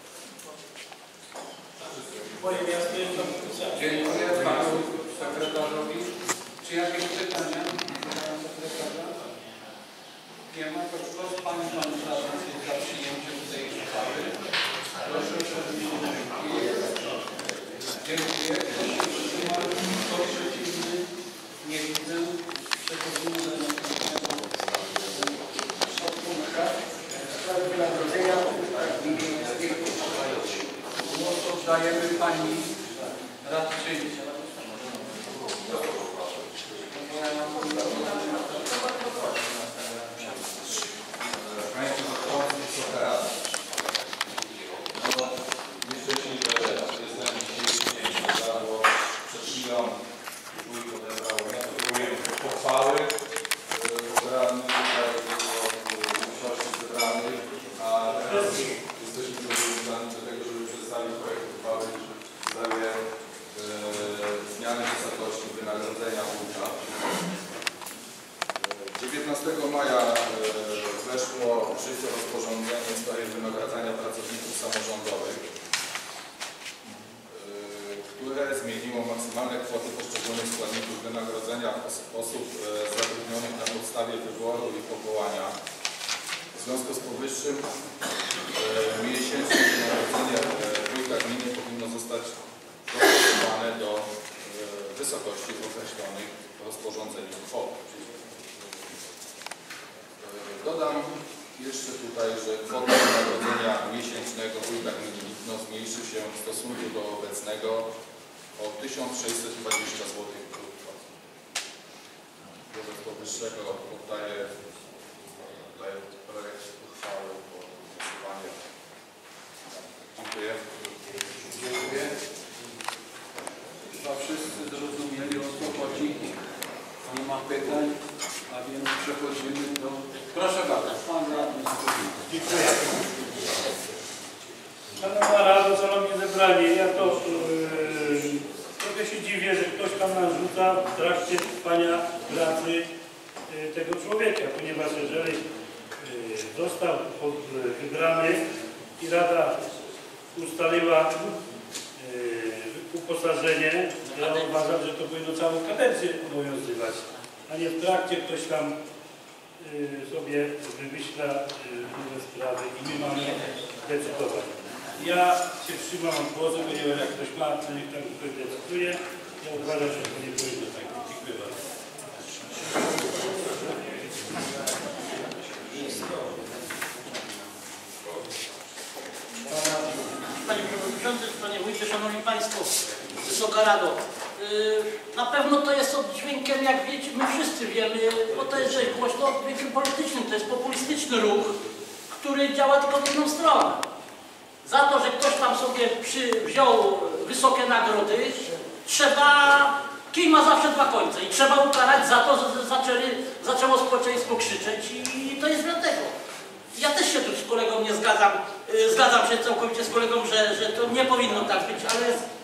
Moje miasto jest do podpisania. Dziękuję Panu Sekretarzowi. Czy jakieś pytania do Pana Sekretarza? Nie ma, to kto z Pani Panów Radnych jest za przyjęciem tej uchwały? Proszę o przewodniczącą. Dziękuję. Kto się wstrzymał? Kto przeciwny? Nie widzę. Przechodzimy do następnego podpunktu. W sprawie wynagrodzenia w gminie Gliwice. Głos oddajemy Pani Radczyni. Państwo Zachodni, Wysoka Rada. No, nieszczęśliwe jest ten dzisiejszy dzień, bo przed chwilą wójt odebrał pochwały od radnych, tutaj było większości zebranych, a teraz jesteśmy zobowiązani do tego, żeby przedstawić projekt uchwały w sprawie zmiany wysokości wynagrodzenia wójta. dziewiętnastego maja weszło w życie rozporządzenie w sprawie wynagradzania pracowników samorządowych, które zmieniło maksymalne kwoty poszczególnych składników wynagrodzenia osób zatrudnionych na podstawie wyboru i powołania. W związku z powyższym miesięczne wynagrodzenie wójta gminy powinno zostać dostosowane do wysokości określonych rozporządzeniem kwot. Dodam jeszcze tutaj, że kwota wynagrodzenia miesięcznego wójta gminy Lipno zmniejszy się w stosunku do obecnego o tysiąc sześćset dwadzieścia złotych brutto. Wobec powyższego poddaję, poddaję projekt uchwały po głosowanie. Dziękuję. Dziękuję. Chyba wszyscy zrozumieli, o co chodzi. Nie ma pytań, a więc przechodzimy do... Proszę bardzo, Pan Radny. Dziękuję. Szanowna Rado, Szanowni Zebrani, ja to yy, trochę się dziwię, że ktoś tam nas rzuca w trakcie trwania pracy yy, tego człowieka, ponieważ jeżeli yy, został pod, yy, wybrany i Rada ustaliła yy, uposażenie, ja uważam, że to powinno całą kadencję obowiązywać, a nie w trakcie ktoś tam sobie wymyśla różne sprawy i my mamy decydować. Ja się wstrzymam od głosu, ponieważ jak ktoś ma, to niech tam ktoś decyduje. Ja uważam, że to nie powinno tak być. Dziękuję bardzo. Panie Przewodniczący, Panie Wójcie, Szanowni Państwo, Wysoka Rado. Na pewno to jest oddźwiękiem, jak wiecie, my wszyscy wiemy, bo to jest dość głośno oddźwiękiem politycznym, to jest populistyczny ruch, który działa tylko w jedną stronę. Za to, że ktoś tam sobie przy, wziął wysokie nagrody, trzeba, kij ma zawsze dwa końce i trzeba ukarać za to, że zaczęli, zaczęło społeczeństwo krzyczeć i to jest dlatego. Ja też się tu z kolegą nie zgadzam, zgadzam się całkowicie z kolegą, że, że to nie powinno tak być, ale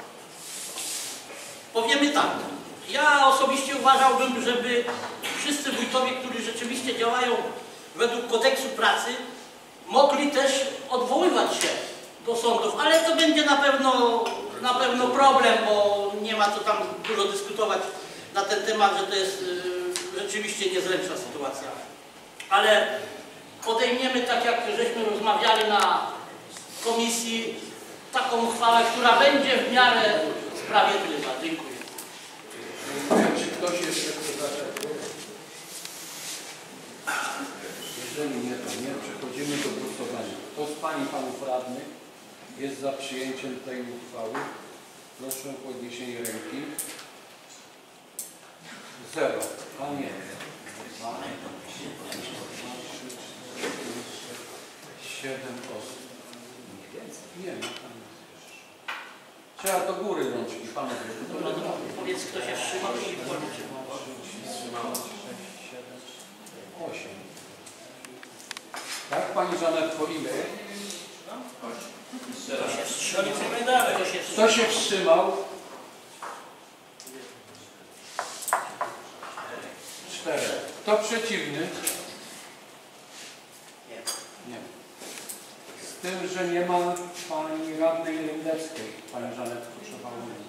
powiemy tak. Ja osobiście uważałbym, żeby wszyscy wójtowie, którzy rzeczywiście działają według kodeksu pracy, mogli też odwoływać się do sądów, ale to będzie na pewno, na pewno problem, bo nie ma co tam dużo dyskutować na ten temat, że to jest y, rzeczywiście niezręczna sytuacja. Ale podejmiemy, tak jak żeśmy rozmawiali na komisji, taką uchwałę, która będzie w miarę sprawiedliwa. Dziękuję. Czy ktoś jeszcze chce zacząć? Jeżeli nie, to nie. Przechodzimy do głosowania. Kto z Pań i Panów Radnych jest za przyjęciem tej uchwały? Proszę o podniesienie ręki. Zero. A nie. Dwa, siedem osób. Nie, nie. Trzeba do góry rączki, panowie. Powiedz, kto się wstrzymał i policzy. osiem. Tak, Pani Żanetko, ile? Kto się wstrzymał? Cztery. Kto przeciwny? Nie. Z tym, że nie ma Pani Radnej Rydeckiej. Pani Żanetko, trzeba mówić.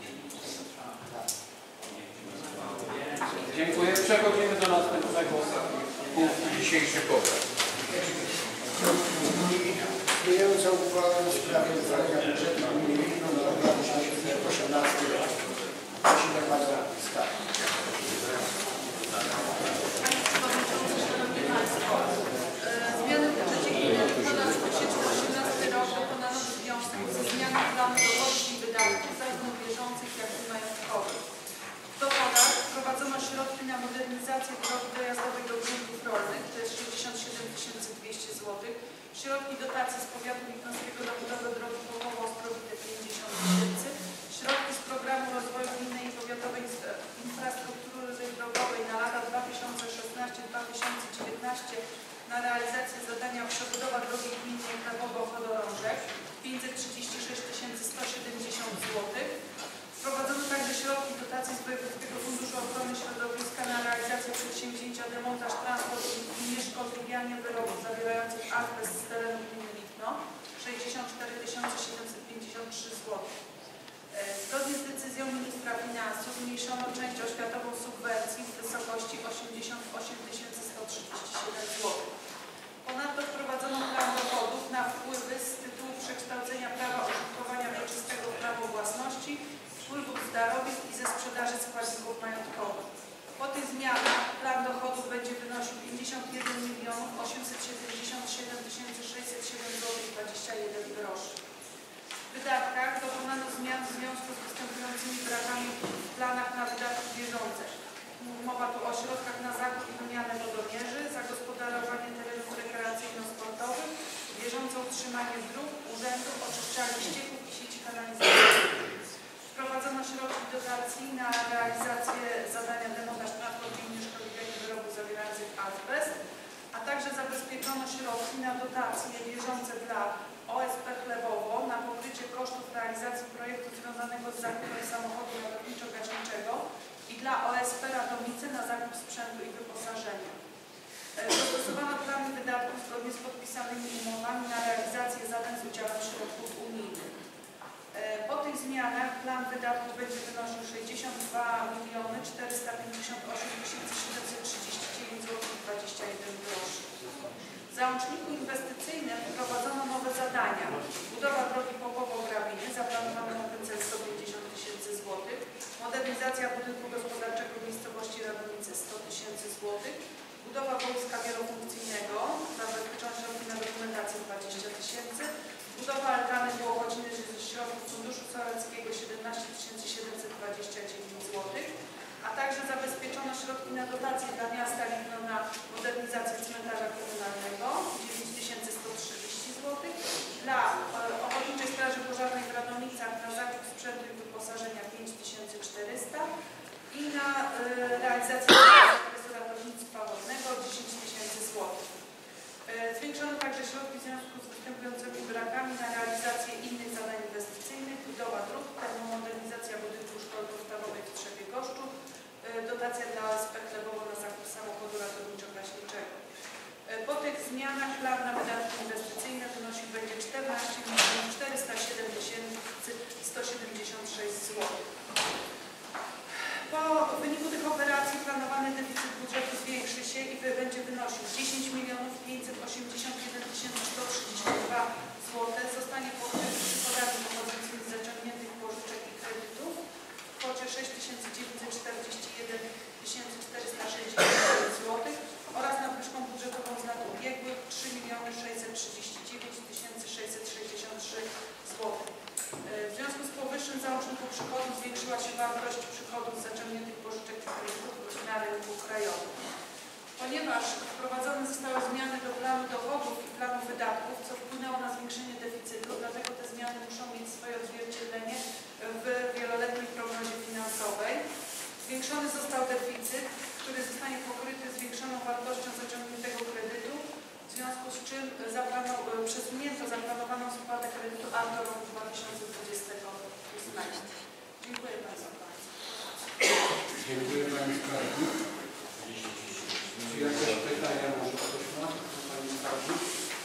Dziękuję. Przechodzimy do następnego punktu dzisiejszych obrad. Przyjmująca uchwałę w sprawie uchwalenia budżetu gminy Lipno na rok dwa tysiące osiemnasty rok. Prosimy Pana Stawę. Zmiany w budżecie gminy na dwa tysiące osiemnasty rok dokonano w związku ze zmianą planu dochodów i wydatków zarówno bieżących, jak i majątkowych. W dochodach wprowadzono środki na modernizację drogi dojazdowej do gruntów rolnych, to jest sześćdziesiąt siedem tysięcy dwieście złotych, środki dotacji z powiatu lipnowskiego do budowy drogi Połowo-Ostrowite pięćdziesiąt tysięcy, środki z programu rozwoju gminnej i powiatowej infrastruktury drogowej na lata dwa tysiące szesnasty do dwa tysiące dziewiętnastego na realizację zadania przebudowa drogi gminnej Krakowo-Chodorążek pięćset trzydzieści sześć tysięcy sto siedemdziesiąt złotych. Wprowadzono także środki dotacji z Wojewódzkiego Funduszu Ochrony Środowiska na realizację przedsięwzięcia demontaż, transport i nieszkodliwianie wyrobów zawierających azbest z terenu gminy Lipno sześćdziesiąt cztery tysiące siedemset pięćdziesiąt trzy złotych. Zgodnie z decyzją ministra finansów zmniejszono część oświatową subwencji w wysokości osiemdziesiąt osiem tysięcy sto trzydzieści siedem złotych. Ponadto wprowadzono plan dochodów na wpływy z tytułu przekształcenia prawa użytkowania wieczystego w prawo własności, wpływów z darowizn i ze sprzedaży składników majątkowych. Po tych zmianach plan dochodów będzie wynosił pięćdziesiąt jeden milionów osiemset siedemdziesiąt siedem tysięcy sześćset siedem złotych dwadzieścia jeden groszy. W wydatkach dokonano zmian w związku z występującymi brakami w planach na wydatki bieżące. Mowa tu o środkach na zakup i wymianę wodomierzy, zagospodarowanie terenów rekreacyjno-sportowych, bieżące utrzymanie dróg, urzędów, oczyszczalni ścieków i sieci kanalizacyjnych. Wprowadzono środki dotacji na realizację zadania demontaż, transport i nieszkodliwienie wyrobów zawierających azbest, a także zabezpieczono środki na dotacje bieżące dla O S P Chlebowo na pokrycie kosztów realizacji projektu związanego z zakupem samochodu ratowniczo-gaśniczego i dla O S P Radomice na zakup sprzętu i wyposażenia. Dostosowano plany wydatków zgodnie z podpisanymi umowami na realizację zadań z udziałem środków unijnych. Po tych zmianach plan wydatków będzie wynosił sześćdziesiąt dwa miliony czterysta pięćdziesiąt osiem tysięcy siedemset trzydzieści dziewięć złotych dwadzieścia jeden groszy. załączniku inwestycyjnym wprowadzono nowe zadania. Budowa drogi Popowo-Grabiny, zaplanowano na ten cel sto pięćdziesiąt tysięcy złotych. Modernizacja budynku gospodarczego w miejscowości Radomice sto tysięcy złotych. Budowa boiska wielofunkcyjnego, zabezpieczone środki na dokumentację dwadzieścia tysięcy. Budowa altany po godziny ze środków Funduszu Sołeckiego siedemnaście tysięcy siedemset dwadzieścia dziewięć złotych. A także zabezpieczono środki na dotacje dla miasta Lipno na modernizację cmentarza komunalnego dziewięć tysięcy sto trzydzieści złotych, dla e, Ochotniczej Straży Pożarnej w Radomicach na zakup sprzętu i wyposażenia pięć tysięcy czterysta i na e, realizację zakresu ratownictwa wodnego dziesięć tysięcy złotych. E, zwiększono także środki w związku z występującymi brakami na realizację innych zadań inwestycyjnych, budowa dróg, termomodernizacja budynku szkoły podstawowej w Trzewie Goszczu, dotacja dla O S P Chlebowo na zakup samochodu ratowniczo-gaśniczego. Po tych zmianach plan na wydatki inwestycyjne wynosił będzie czternaście milionów czterysta siedem tysięcy sto siedemdziesiąt sześć złotych. Po wyniku tych operacji planowany deficyt budżetu zwiększy się i będzie wynosił dziesięć milionów pięćset osiemdziesiąt jeden tysięcy sto trzydzieści dwa złotych. Zostanie pokryty przychodami pochodzącymi z zaciągniętych pożyczek i kredytów w kwocie sześć tysięcy dziewięćset czterdzieści jeden tysięcy czterysta sześćdziesiąt złotych oraz nadwyżką budżetową z lat ubiegłych trzy miliony sześćset trzydzieści dziewięć tysięcy sześćset sześćdziesiąt trzy złotych. W związku z powyższym załączniku przychodów zwiększyła się wartość przychodów z zaciągniętych pożyczek i kredytów na rynku krajowym. Ponieważ wprowadzone zostały zmiany do planu dochodów i planu wydatków, co wpłynęło na zwiększenie deficytu, dlatego te zmiany muszą mieć swoje odzwierciedlenie w wieloletniej prognozie finansowej. Zwiększony został deficyt, który zostanie pokryty zwiększoną wartością zaciągniętego kredytu, w związku z czym przesunięto zaplanowaną spłatę kredytu aż do roku dwa tysiące dwudziestego ósmego. Dziękuję bardzo Państwu. Dziękuję Pani Skarbnik. Czy jakieś pytania może ktoś ma? Pani Skarbnik?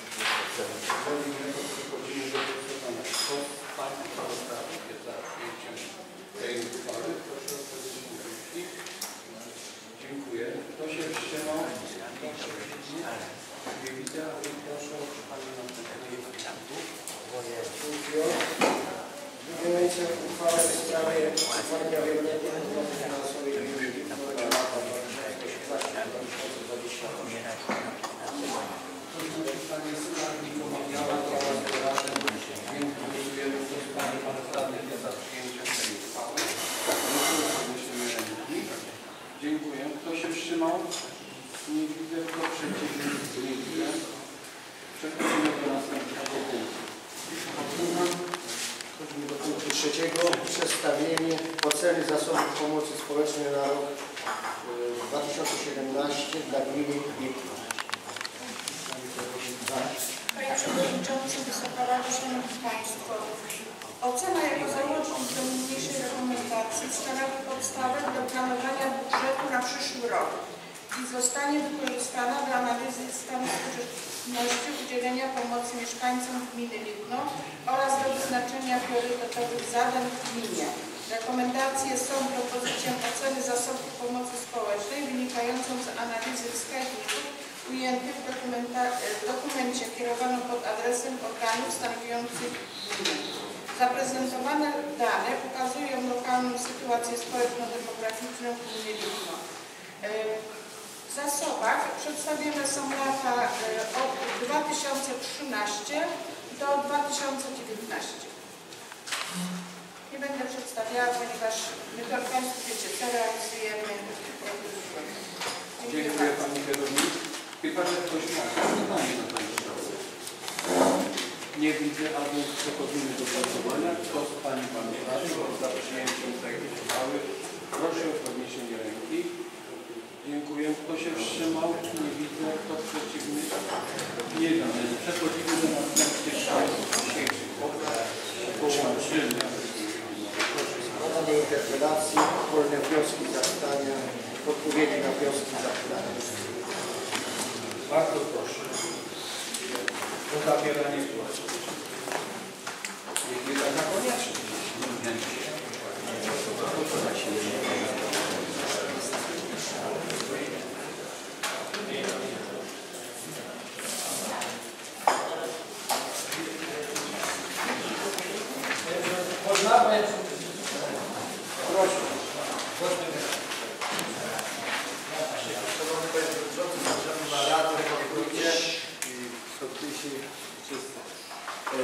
Jeżeli nie, to przechodzimy do głosowania. Kto z Pań sprawozdawców jest za przyjęciem tej uchwały? Proszę o podniesienie ręki. Dziękuję. Kto się wstrzymał? Nie widzę, ale proszę o Panią następnej Wymieniające uchwałę w sprawie uchwalenia wieloletniej prognozy finansowej gminy na lata dwa tysiące osiemnaście do dwa tysiące dwudziestego ósmego. Pani Skarbnik omawiała teraz wyrażeń, więc głosujemy w sprawie Pan Radny jest za przyjęciem tej uchwały. Podniesiemy ręki. Dziękuję. Kto się wstrzymał? Nie widzę. Kto przeciwny? Nie widzę. Przechodzimy do następnego punktu. Przechodzimy do punktu trzeciego. Przedstawienie oceny zasobów pomocy społecznej na rok dwa tysiące siedemnasty dla gminy Lipno. Panie Przewodniczący, Wysoka Rado, Szanowni Państwo. Ocena jako załącznik do niniejszej rekomendacji stanowi podstawę do planowania budżetu na przyszły rok i zostanie wykorzystana dla analizy stanu skuteczności udzielenia pomocy mieszkańcom gminy Lipno oraz do wyznaczenia priorytetowych zadań w gminie. Rekomendacje są propozycją oceny zasobów pomocy społecznej wynikającą z analizy wskaźników ujętych w, w dokumencie kierowanym pod adresem organów stanowiących gminę. Zaprezentowane dane pokazują lokalną sytuację społeczno-demograficzną w gminie Lipno. W zasobach przedstawione są lata od dwa tysiące trzynastego do dwa tysiące dziewiętnastego. Nie będę przedstawiała, ponieważ my to Państwo wiecie, co realizujemy. Dziękuję, Dziękuję Pani Kierownik. Chyba, że ktoś ma pytanie na Pani Kierownik. Nie widzę, a więc przechodzimy do głosowania. Kto z Pani Panów Radnych za przyjęciem tej uchwały? Proszę o podniesienie ręki. Dziękuję. Kto się wstrzymał? Nie widzę. Kto przeciwny? Nie widzę. Przechodzimy do następnych dzisiejszych obrad. Połączymy. Składanie interpelacji, wolne wnioski, zapytania, odpowiedzi na wnioski, zapytania. Bardzo proszę o zabieranie głosu. Niech nie taka konieczność.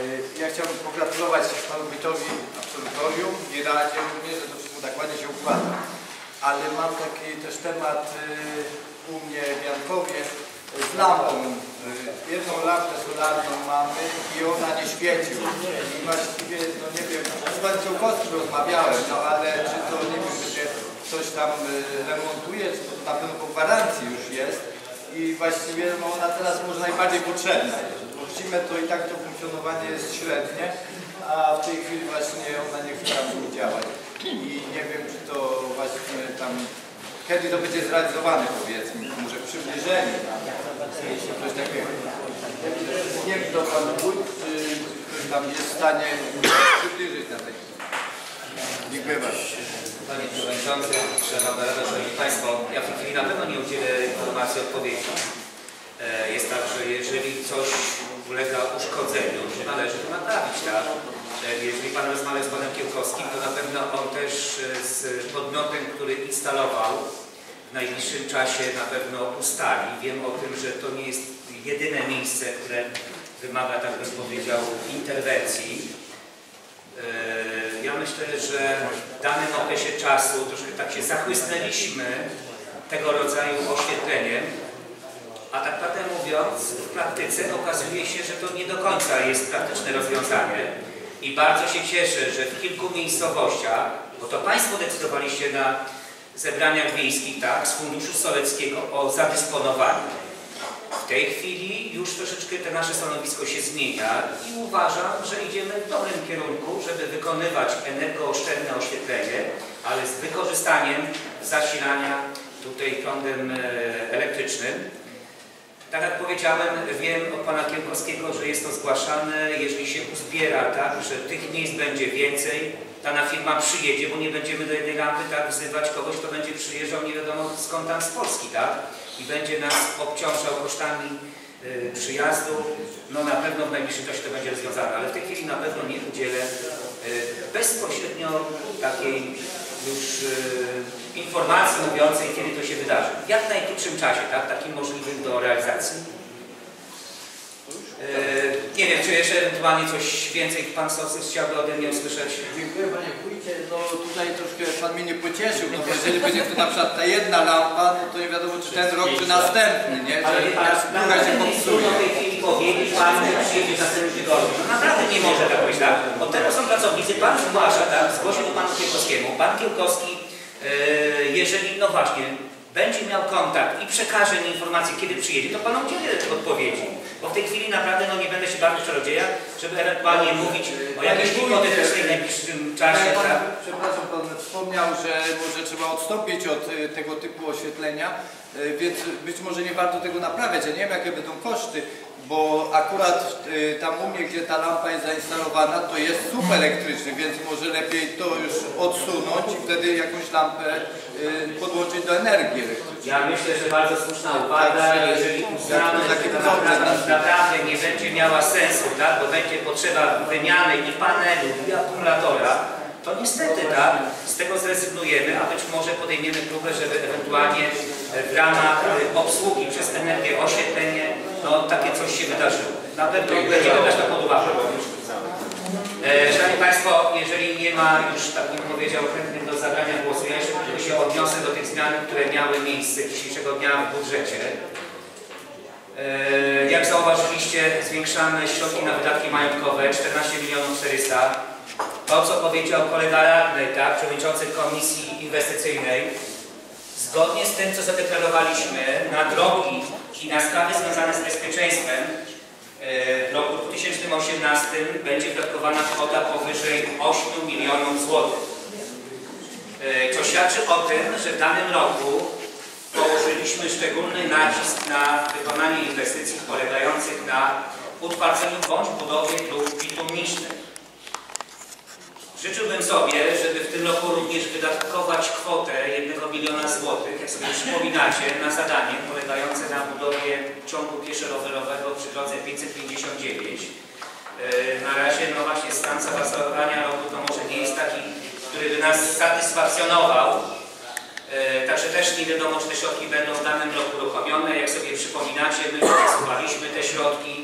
Ja chciałbym pogratulować panu wójtowi absolutorium i Radzie również, że to wszystko tak ładnie się układa. Ale mam taki też temat u mnie w Jankowie z lampą. Jedną lampę solarną mamy i ona nie świeci. I właściwie, no nie wiem, z panem Ciołkowskim rozmawiałem, no ale czy to, nie wiem, czy się coś tam remontuje, czy to na pewno po gwarancji już jest. I właściwie no, ona teraz może najbardziej potrzebna jest. Puścimy to i tak to funkcjonowanie jest średnie, a w tej chwili właśnie ona nie chce tam działać. I nie wiem, czy to właśnie tam, kiedy to będzie zrealizowane, powiedzmy, może przybliżenie, coś takiego. Nie wiem, kto pan wójt, czy ktoś tam jest w stanie przybliżyć na tej. Dziękuję bardzo. Panie Przewodniczący, Szanowna Rado, Szanowni Państwo, ja w tej chwili na pewno nie udzielę informacji odpowiedzi. Jest tak, że jeżeli coś ulega uszkodzeniu, to należy to naprawić, tak? Jeżeli Pan rozmawia z Panem Kiełkowskim, to na pewno on też z podmiotem, który instalował, w najbliższym czasie na pewno ustali. Wiem o tym, że to nie jest jedyne miejsce, które wymaga, tak bym powiedział, interwencji. Ja myślę, że w danym okresie czasu troszkę tak się zachłysnęliśmy tego rodzaju oświetleniem, a tak naprawdę mówiąc, w praktyce okazuje się, że to nie do końca jest praktyczne rozwiązanie i bardzo się cieszę, że w kilku miejscowościach, bo to Państwo decydowaliście na zebraniach wiejskich, tak, z Funduszu Soleckiego o zadysponowaniu. W tej chwili już troszeczkę to nasze stanowisko się zmienia i uważam, że idziemy w dobrym kierunku, żeby wykonywać energooszczędne oświetlenie, ale z wykorzystaniem zasilania tutaj prądem elektrycznym. Tak jak powiedziałem, wiem od Pana Kiełkowskiego, że jest to zgłaszane, jeżeli się uzbiera, tak, że tych miejsc będzie więcej, dana firma przyjedzie, bo nie będziemy do jednej lampy tak wzywać kogoś, kto będzie przyjeżdżał nie wiadomo skąd tam z Polski, tak? I będzie nas obciążał kosztami y, przyjazdu. No na pewno w najbliższym czasie to będzie rozwiązane, ale w tej chwili na pewno nie udzielę y, bezpośrednio takiej już y, informacji mówiącej, kiedy to się wydarzy. W jak najkrótszym czasie, tak? Takim możliwym do realizacji. Yy, nie wiem, czy jeszcze ewentualnie coś więcej Pan Sołtys chciałby ode mnie usłyszeć. Dziękuję Panie Wójcie. No tutaj troszkę Pan mnie nie pocieszył, no bo jeżeli będzie to na przykład ta jedna lampa, no to nie wiadomo, czy ten rok, czy następny, nie? Ale druga się popsuje. w tej chwili powiedzieć Panu, że przyjedzie w następnym tygodniu. No naprawdę nie może tak być, tak? Od tego są pracownicy, Pan zgłasza, tak? Zgłosił Panu Kiełkowskiemu. Pan Kiełkowski, yy, jeżeli, no właśnie, będzie miał kontakt i przekaże mi informację, kiedy przyjedzie, to Panu udzielę odpowiedzi. Bo w tej chwili naprawdę no, nie będę się bawił czarodzieja, żeby ewentualnie mówić o jakiejś hipotetycznej w najbliższym czasie. Pan, tak? przepraszam, Pan wspomniał, że może trzeba odstąpić od y, tego typu oświetlenia, y, więc być może nie warto tego naprawiać. Ja nie wiem, jakie będą koszty, bo akurat y, tam u mnie, gdzie ta lampa jest zainstalowana, to jest słup elektryczny, więc może lepiej to już odsunąć i wtedy jakąś lampę y, podłączyć do energii elektrycznej. Ja myślę, że bardzo słuszna uwaga, jeżeli uznamy, że to naprawdę, naprawdę nie będzie miała sensu, tak? Bo będzie potrzeba wymiany i panelu, i akumulatora, to niestety, tak, z tego zrezygnujemy, a być może podejmiemy próbę, żeby ewentualnie w ramach obsługi przez energię, oświetlenie, no takie coś się wydarzyło. Na pewno będziemy brać to pod uwagę. E, Szanowni Państwo, jeżeli nie ma już, tak bym powiedział, chętnych do zabrania głosu, ja jeszcze tylko się odniosę do tych zmian, które miały miejsce dzisiejszego dnia w budżecie. E, jak zauważyliście, zwiększamy środki na wydatki majątkowe czternaście milionów czterysta. To, co powiedział kolega radny, tak, przewodniczący Komisji Inwestycyjnej, zgodnie z tym, co zadeklarowaliśmy na drogi i na sprawy związane z bezpieczeństwem, w roku dwa tysiące osiemnastym będzie wydatkowana kwota powyżej ośmiu milionów złotych. To świadczy o tym, że w danym roku położyliśmy szczególny nacisk na wykonanie inwestycji polegających na utwardzeniu bądź budowie dróg bitumniczych. Życzyłbym sobie, żeby w tym roku również wydatkować kwotę jednego miliona złotych, jak sobie przypominacie, na zadanie polegające na budowie ciągu pieszo-rowerowego przy drodze pięćset pięćdziesiąt dziewięć. Na razie, no właśnie, stan zaawansowania roku to może nie jest taki, który by nas satysfakcjonował. Także też nie wiadomo, czy te środki będą w danym roku uruchomione. Jak sobie przypominacie, my przesuwaliśmy te środki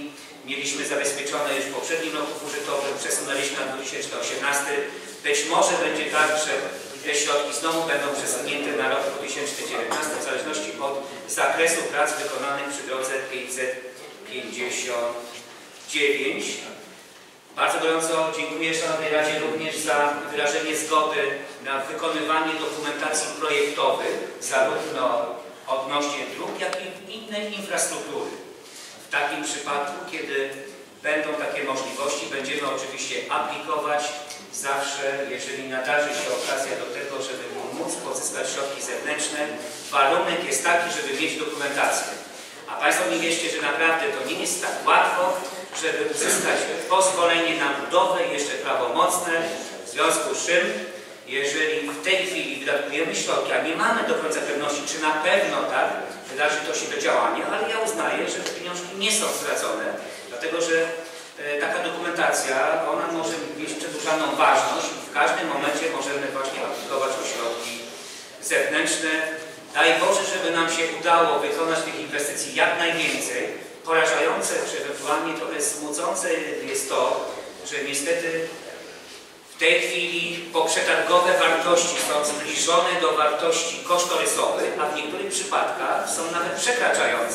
mieliśmy zabezpieczone już w poprzednim roku budżetowym, przesunęliśmy na dwa tysiące osiemnasty. Być może będzie tak, że te środki znowu będą przesunięte na rok dwa tysiące dziewiętnasty w zależności od zakresu prac wykonanych przy drodze pięćset pięćdziesiąt dziewięć. Bardzo gorąco dziękuję Szanownej Radzie również za wyrażenie zgody na wykonywanie dokumentacji projektowych zarówno odnośnie dróg, jak i innej infrastruktury. W takim przypadku, kiedy będą takie możliwości, będziemy oczywiście aplikować zawsze, jeżeli nadarzy się okazja do tego, żeby móc pozyskać środki zewnętrzne. Warunek jest taki, żeby mieć dokumentację. A Państwo mi wierzcie, że naprawdę to nie jest tak łatwo, żeby uzyskać pozwolenie na budowę jeszcze prawomocne, w związku z czym, jeżeli w tej chwili wydatkujemy środki, a nie mamy do końca pewności, czy na pewno tak wydarzy to się do działania, ale ja uznaję, że te pieniążki nie są stracone, dlatego że e, taka dokumentacja, ona może mieć przedłużaną ważność i w każdym momencie możemy właśnie aplikować o środki zewnętrzne. Daj Boże, żeby nam się udało wykonać tych inwestycji jak najwięcej. Porażające, czy ewentualnie trochę smucące jest to, że niestety w tej chwili poprzetargowe wartości są zbliżone do wartości kosztorysowych, a w niektórych przypadkach są nawet przekraczające.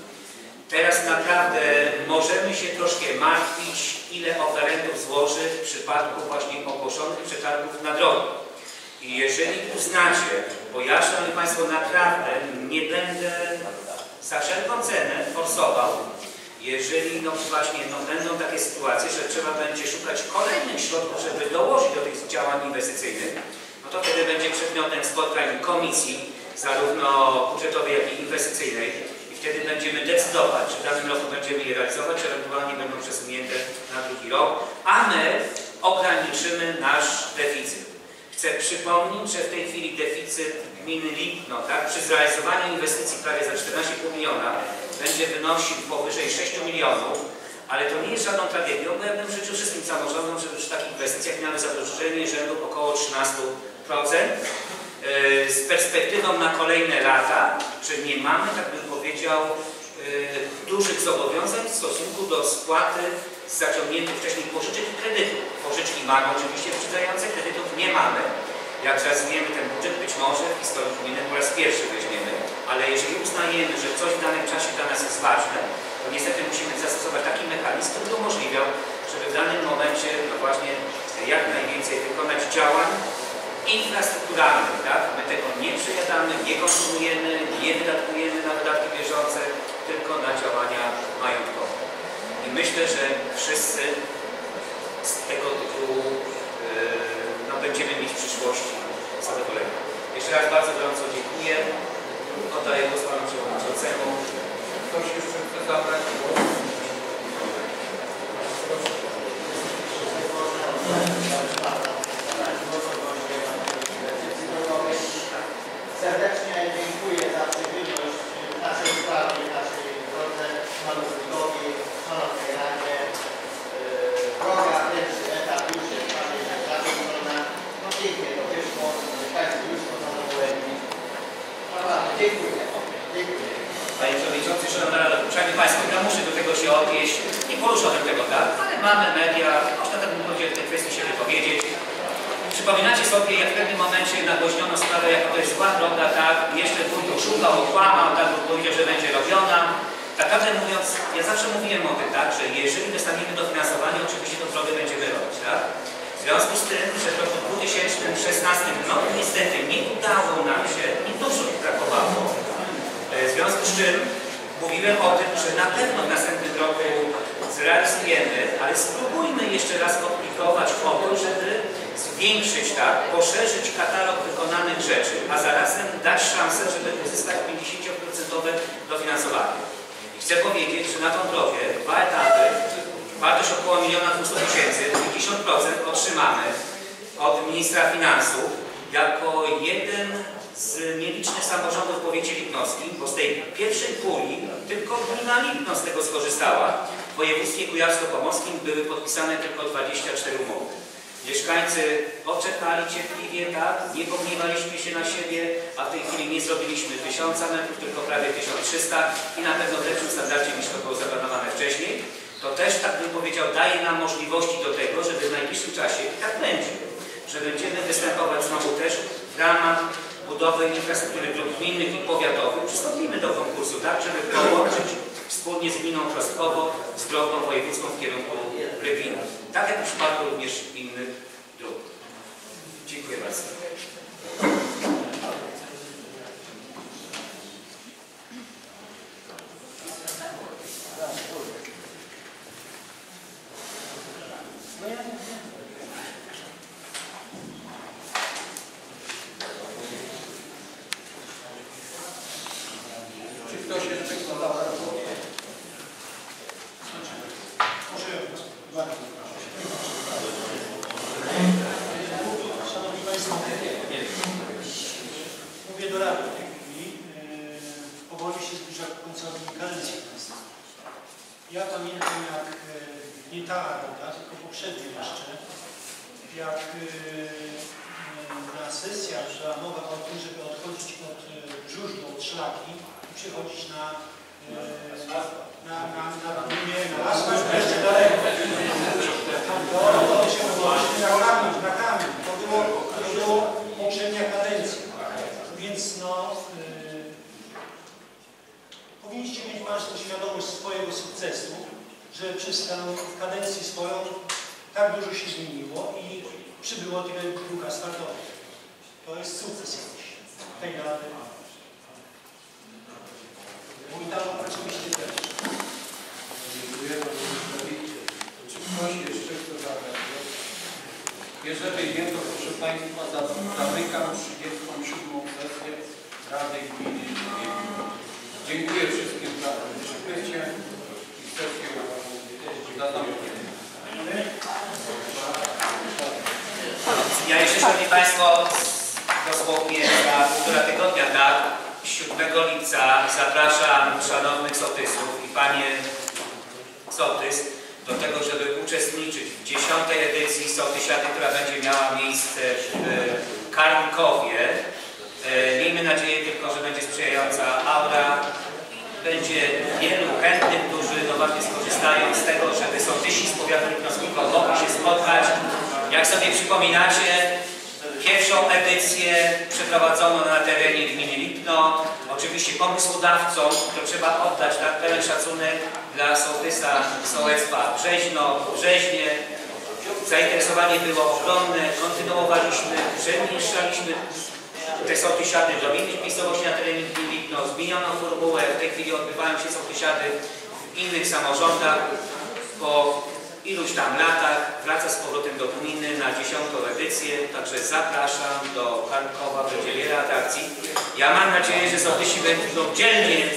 Teraz naprawdę możemy się troszkę martwić, ile oferentów złoży w przypadku właśnie ogłoszonych przetargów na drogi. I jeżeli uznacie, bo ja, Szanowni Państwo, naprawdę nie będę za wszelką cenę forsował, jeżeli no właśnie no, będą takie sytuacje, że trzeba będzie szukać kolejnych środków, żeby dołożyć do tych działań inwestycyjnych, no to wtedy będzie przedmiotem spotkań komisji, zarówno budżetowej, jak i inwestycyjnej, i wtedy będziemy decydować, czy w danym roku będziemy je realizować, czy ewentualnie będą przesunięte na drugi rok, a my ograniczymy nasz deficyt. Chcę przypomnieć, że w tej chwili deficyt gminy Lipno, tak, przy zrealizowaniu inwestycji prawie za czternaście i pół miliona będzie wynosił powyżej sześciu milionów, ale to nie jest żadną tragedią, bo ja bym życzył wszystkim samorządom, żeby przy takich inwestycjach miały zadłużenie rzędu około trzynaście procent yy, z perspektywą na kolejne lata, że nie mamy, tak bym powiedział, yy, dużych zobowiązań w stosunku do spłaty z zaciągniętych wcześniej pożyczek i kredytów. Pożyczki mamy oczywiście wyprzedzające, kredytów nie mamy. Jak realizujemy ten budżet, być może w historii gminy po raz pierwszy weźmiemy, ale jeżeli uznajemy, że coś w danym czasie dla nas jest ważne, to niestety musimy zastosować taki mechanizm, który umożliwiał, żeby w danym momencie no właśnie jak najwięcej wykonać działań infrastrukturalnych. Tak? My tego nie przejadamy, nie konsumujemy, nie wydatkujemy na wydatki bieżące, tylko na działania majątkowe. I myślę, że wszyscy z tego tytułu yy, no, będziemy mieć w przyszłości zadowolenie. Jeszcze raz bardzo gorąco dziękuję. Oddaję głos panu przewodniczącemu. Ktoś jeszcze chce zabrać głos? Serdecznie dziękuję za przychylność naszej sprawie, naszej drodze Maluzykowi, Szanownej Radzie. Droga, pierwszy etap już jest prawie zakończona. No pięknie to wyszło, Państwo już to zadowoleni. Naprawdę, dziękuję. Dziękuję. Panie Przewodniczący, Szanowna Rado, Szanowni Państwo, ja muszę do tego się odnieść. Nie poruszałem tego, tak? Ale mamy media, można tak bym powiedział w tej kwestii się wypowiedzieć. Przypominacie sobie, jak w pewnym momencie nagłośniono sprawę, jak to jest zła droga, tak? Jeszcze wójt oszukał, okłamał, tak powiedział, że będzie robiona. Tak naprawdę mówiąc, ja zawsze mówiłem o tym, tak, że jeżeli dostaniemy dofinansowanie, oczywiście tą drogę będziemy robić, tak? W związku z tym, że w roku dwa tysiące szesnastym, no niestety nie udało nam się, nie dużo brakowało. W związku z czym mówiłem o tym, że na pewno w następnym roku zrealizujemy, ale spróbujmy jeszcze raz aplikować o to, żeby zwiększyć, tak, poszerzyć katalog wykonanych rzeczy, a zarazem dać szansę, żeby uzyskać pięćdziesiąt procent dofinansowanie. I chcę powiedzieć, że na tą drogę dwa etapy, wartość około miliona dwieście tysięcy, pięćdziesiąt procent otrzymamy od ministra finansów jako jeden z nielicznych samorządów w powiecie lipnowskim, bo z tej pierwszej puli tylko gmina Lipno z tego skorzystała. W województwie kujawsko-pomorskim były podpisane tylko dwadzieścia cztery umowy. Mieszkańcy oczekali cierpliwie, tak, nie pogniewaliśmy się na siebie, a w tej chwili nie zrobiliśmy tysiąca metrów, tylko prawie tysiąc trzysta i na pewno w lepszym standardzie niż to było zaplanowane wcześniej. to też, tak bym powiedział, daje nam możliwości do tego, żeby w najbliższym czasie, i tak będzie, że będziemy występować znowu też w ramach budowy infrastruktury dróg gminnych i powiatowych. Przystąpimy do konkursu, tak, żeby połączyć wspólnie z gminą Trostkowo z drogą wojewódzką w kierunku Rybina. Tak jak w przypadku również innych dróg. Dziękuję bardzo. Czy ktoś jeszcze chce zabrać głos? Szanowni Państwo, mówię do Rady w tej chwili. Powoli się zbliża końcowi kadencji państwa. Ja pamiętam, jak nie ta Rada, tylko poprzednia jeszcze, jak na sesjach była mowa o tym, żeby odchodzić od brzuszdu, od szlaki i przechodzić na na, na, na gminie, na laskę, jeszcze daleko. To się właśnie na kamień, na kamień. To było, to było poprzednia kadencja. Więc no, yy, powinniście mieć Państwo świadomość swojego sukcesu, że przez tę kadencję swoją tak dużo się zmieniło i przybyło tyle dróg asfaltowych. To jest sukces jakiś tej Rady. Mój tam oczywiście też. Dziękuję bardzo. Czy ktoś jeszcze chce zabrać głos? Jeżeli nie, to proszę Państwa, zamykam trzydziestą siódmą sesję Rady Gminy Rybina. Dziękuję wszystkim za przybycie i sesję za zamknięcie. Ja jeszcze, Szanowni Państwo, dosłownie za półtora tygodnia, tak, siódmego lipca zapraszam szanownych sołtysów i panie sołtys do tego, żeby uczestniczyć w dziesiątej edycji sołtysiady, która będzie miała miejsce w Karnkowie. Miejmy nadzieję tylko, że będzie sprzyjająca aura. Będzie wielu chętnych, którzy no właśnie skorzystają z tego, żeby sołtysi z powiatu lipnowskiego mogli się spotkać. Jak sobie przypominacie, pierwszą edycję przeprowadzono na terenie gminy Lipno. Oczywiście pomysłodawcom, to trzeba oddać tak pełen szacunek dla sołtysa sołectwa Brzeźno, Brzeźnie. Zainteresowanie było ogromne, kontynuowaliśmy, przemieszczaliśmy te sołtysiady do innych miejscowości na terenie gminy Lipno. Zmieniono formułę, w tej chwili odbywają się sołtysiady w innych samorządach. Po iluś tam latach wraca z powrotem do gminy na dziesiątą edycję, także zapraszam do Karnkowa, będzie wiele atrakcji. Ja mam nadzieję, że sołtysi będą dzielnie e,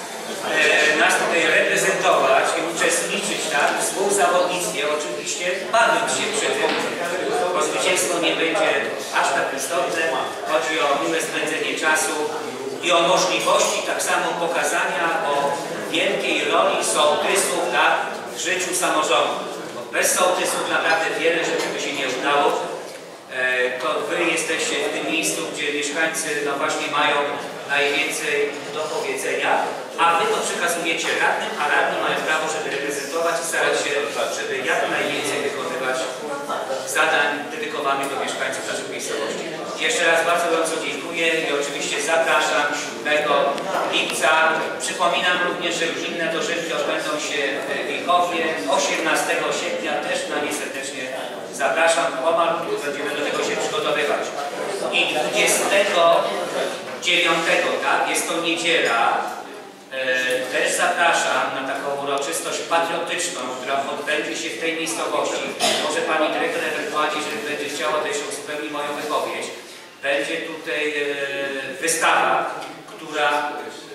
nas tutaj reprezentować i uczestniczyć tak, w współzawodnictwie, oczywiście bawić się przy tym, bo zwycięstwo nie będzie aż tak istotne. Chodzi o miłe spędzenie czasu i o możliwości tak samo pokazania o wielkiej roli sołtysów tak, w życiu samorządu. Bez sołtysów naprawdę wiele rzeczy by się nie udało. E, to wy jesteście w tym miejscu, gdzie mieszkańcy no właśnie mają najwięcej do powiedzenia, a wy to przekazujecie radnym, a radni mają prawo, żeby reprezentować i starać się, żeby jak najwięcej wykonywać zadań dedykowanych do mieszkańców naszych miejscowości. Jeszcze raz bardzo gorąco dziękuję i oczywiście zapraszam siódmego lipca. Przypominam również, że inne dożynki odbędą się w Wilkowie. osiemnastego sierpnia też na nie serdecznie zapraszam. Pomalutku będziemy do tego się przygotowywać. I dwudziestego dziewiątego, tak, jest to niedziela. E, też zapraszam na taką uroczystość patriotyczną, która odbędzie się w tej miejscowości. Może pani dyrektor ewentualnie, jeżeli będzie chciała, to jeszcze uzupełni moją wypowiedź. Będzie tutaj e, wystawa, która e,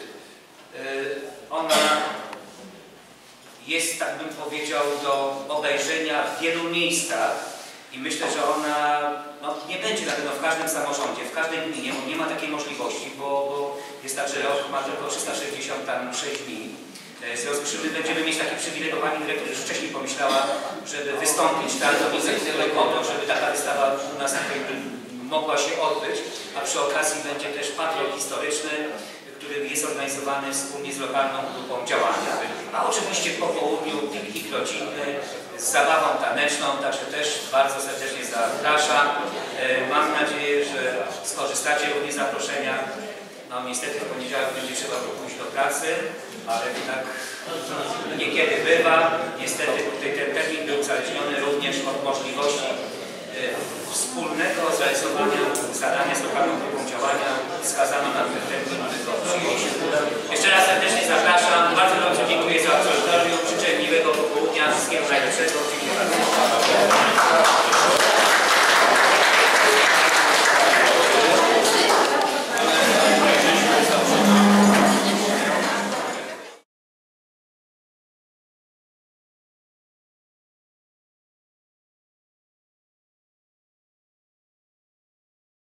ona jest, tak bym powiedział, do obejrzenia w wielu miejscach i myślę, że ona no, nie będzie na pewno w każdym samorządzie, w każdej gminie, bo nie ma takiej możliwości, bo, bo jest tak, że rok ma tylko trzysta sześćdziesiąt sześć dni. W związku z czym my będziemy mieć taki przywilej, bo pani dyrektor już wcześniej pomyślała, żeby wystąpić tak, do inicjatywy o to, żeby taka wystawa u nas mogła się odbyć, a przy okazji będzie też patrol historyczny, który który jest organizowany wspólnie z lokalną grupą działania, a oczywiście po południu piknik rodzinny z zabawą taneczną, także też bardzo serdecznie zapraszam. Mam nadzieję, że skorzystacie również z zaproszenia. No niestety w poniedziałek będzie trzeba pójść do pracy, ale tak niekiedy bywa. Niestety tutaj ten termin był uzależniony również od możliwości wspólnego zrealizowania zadania z lokalną grupą działania wskazaną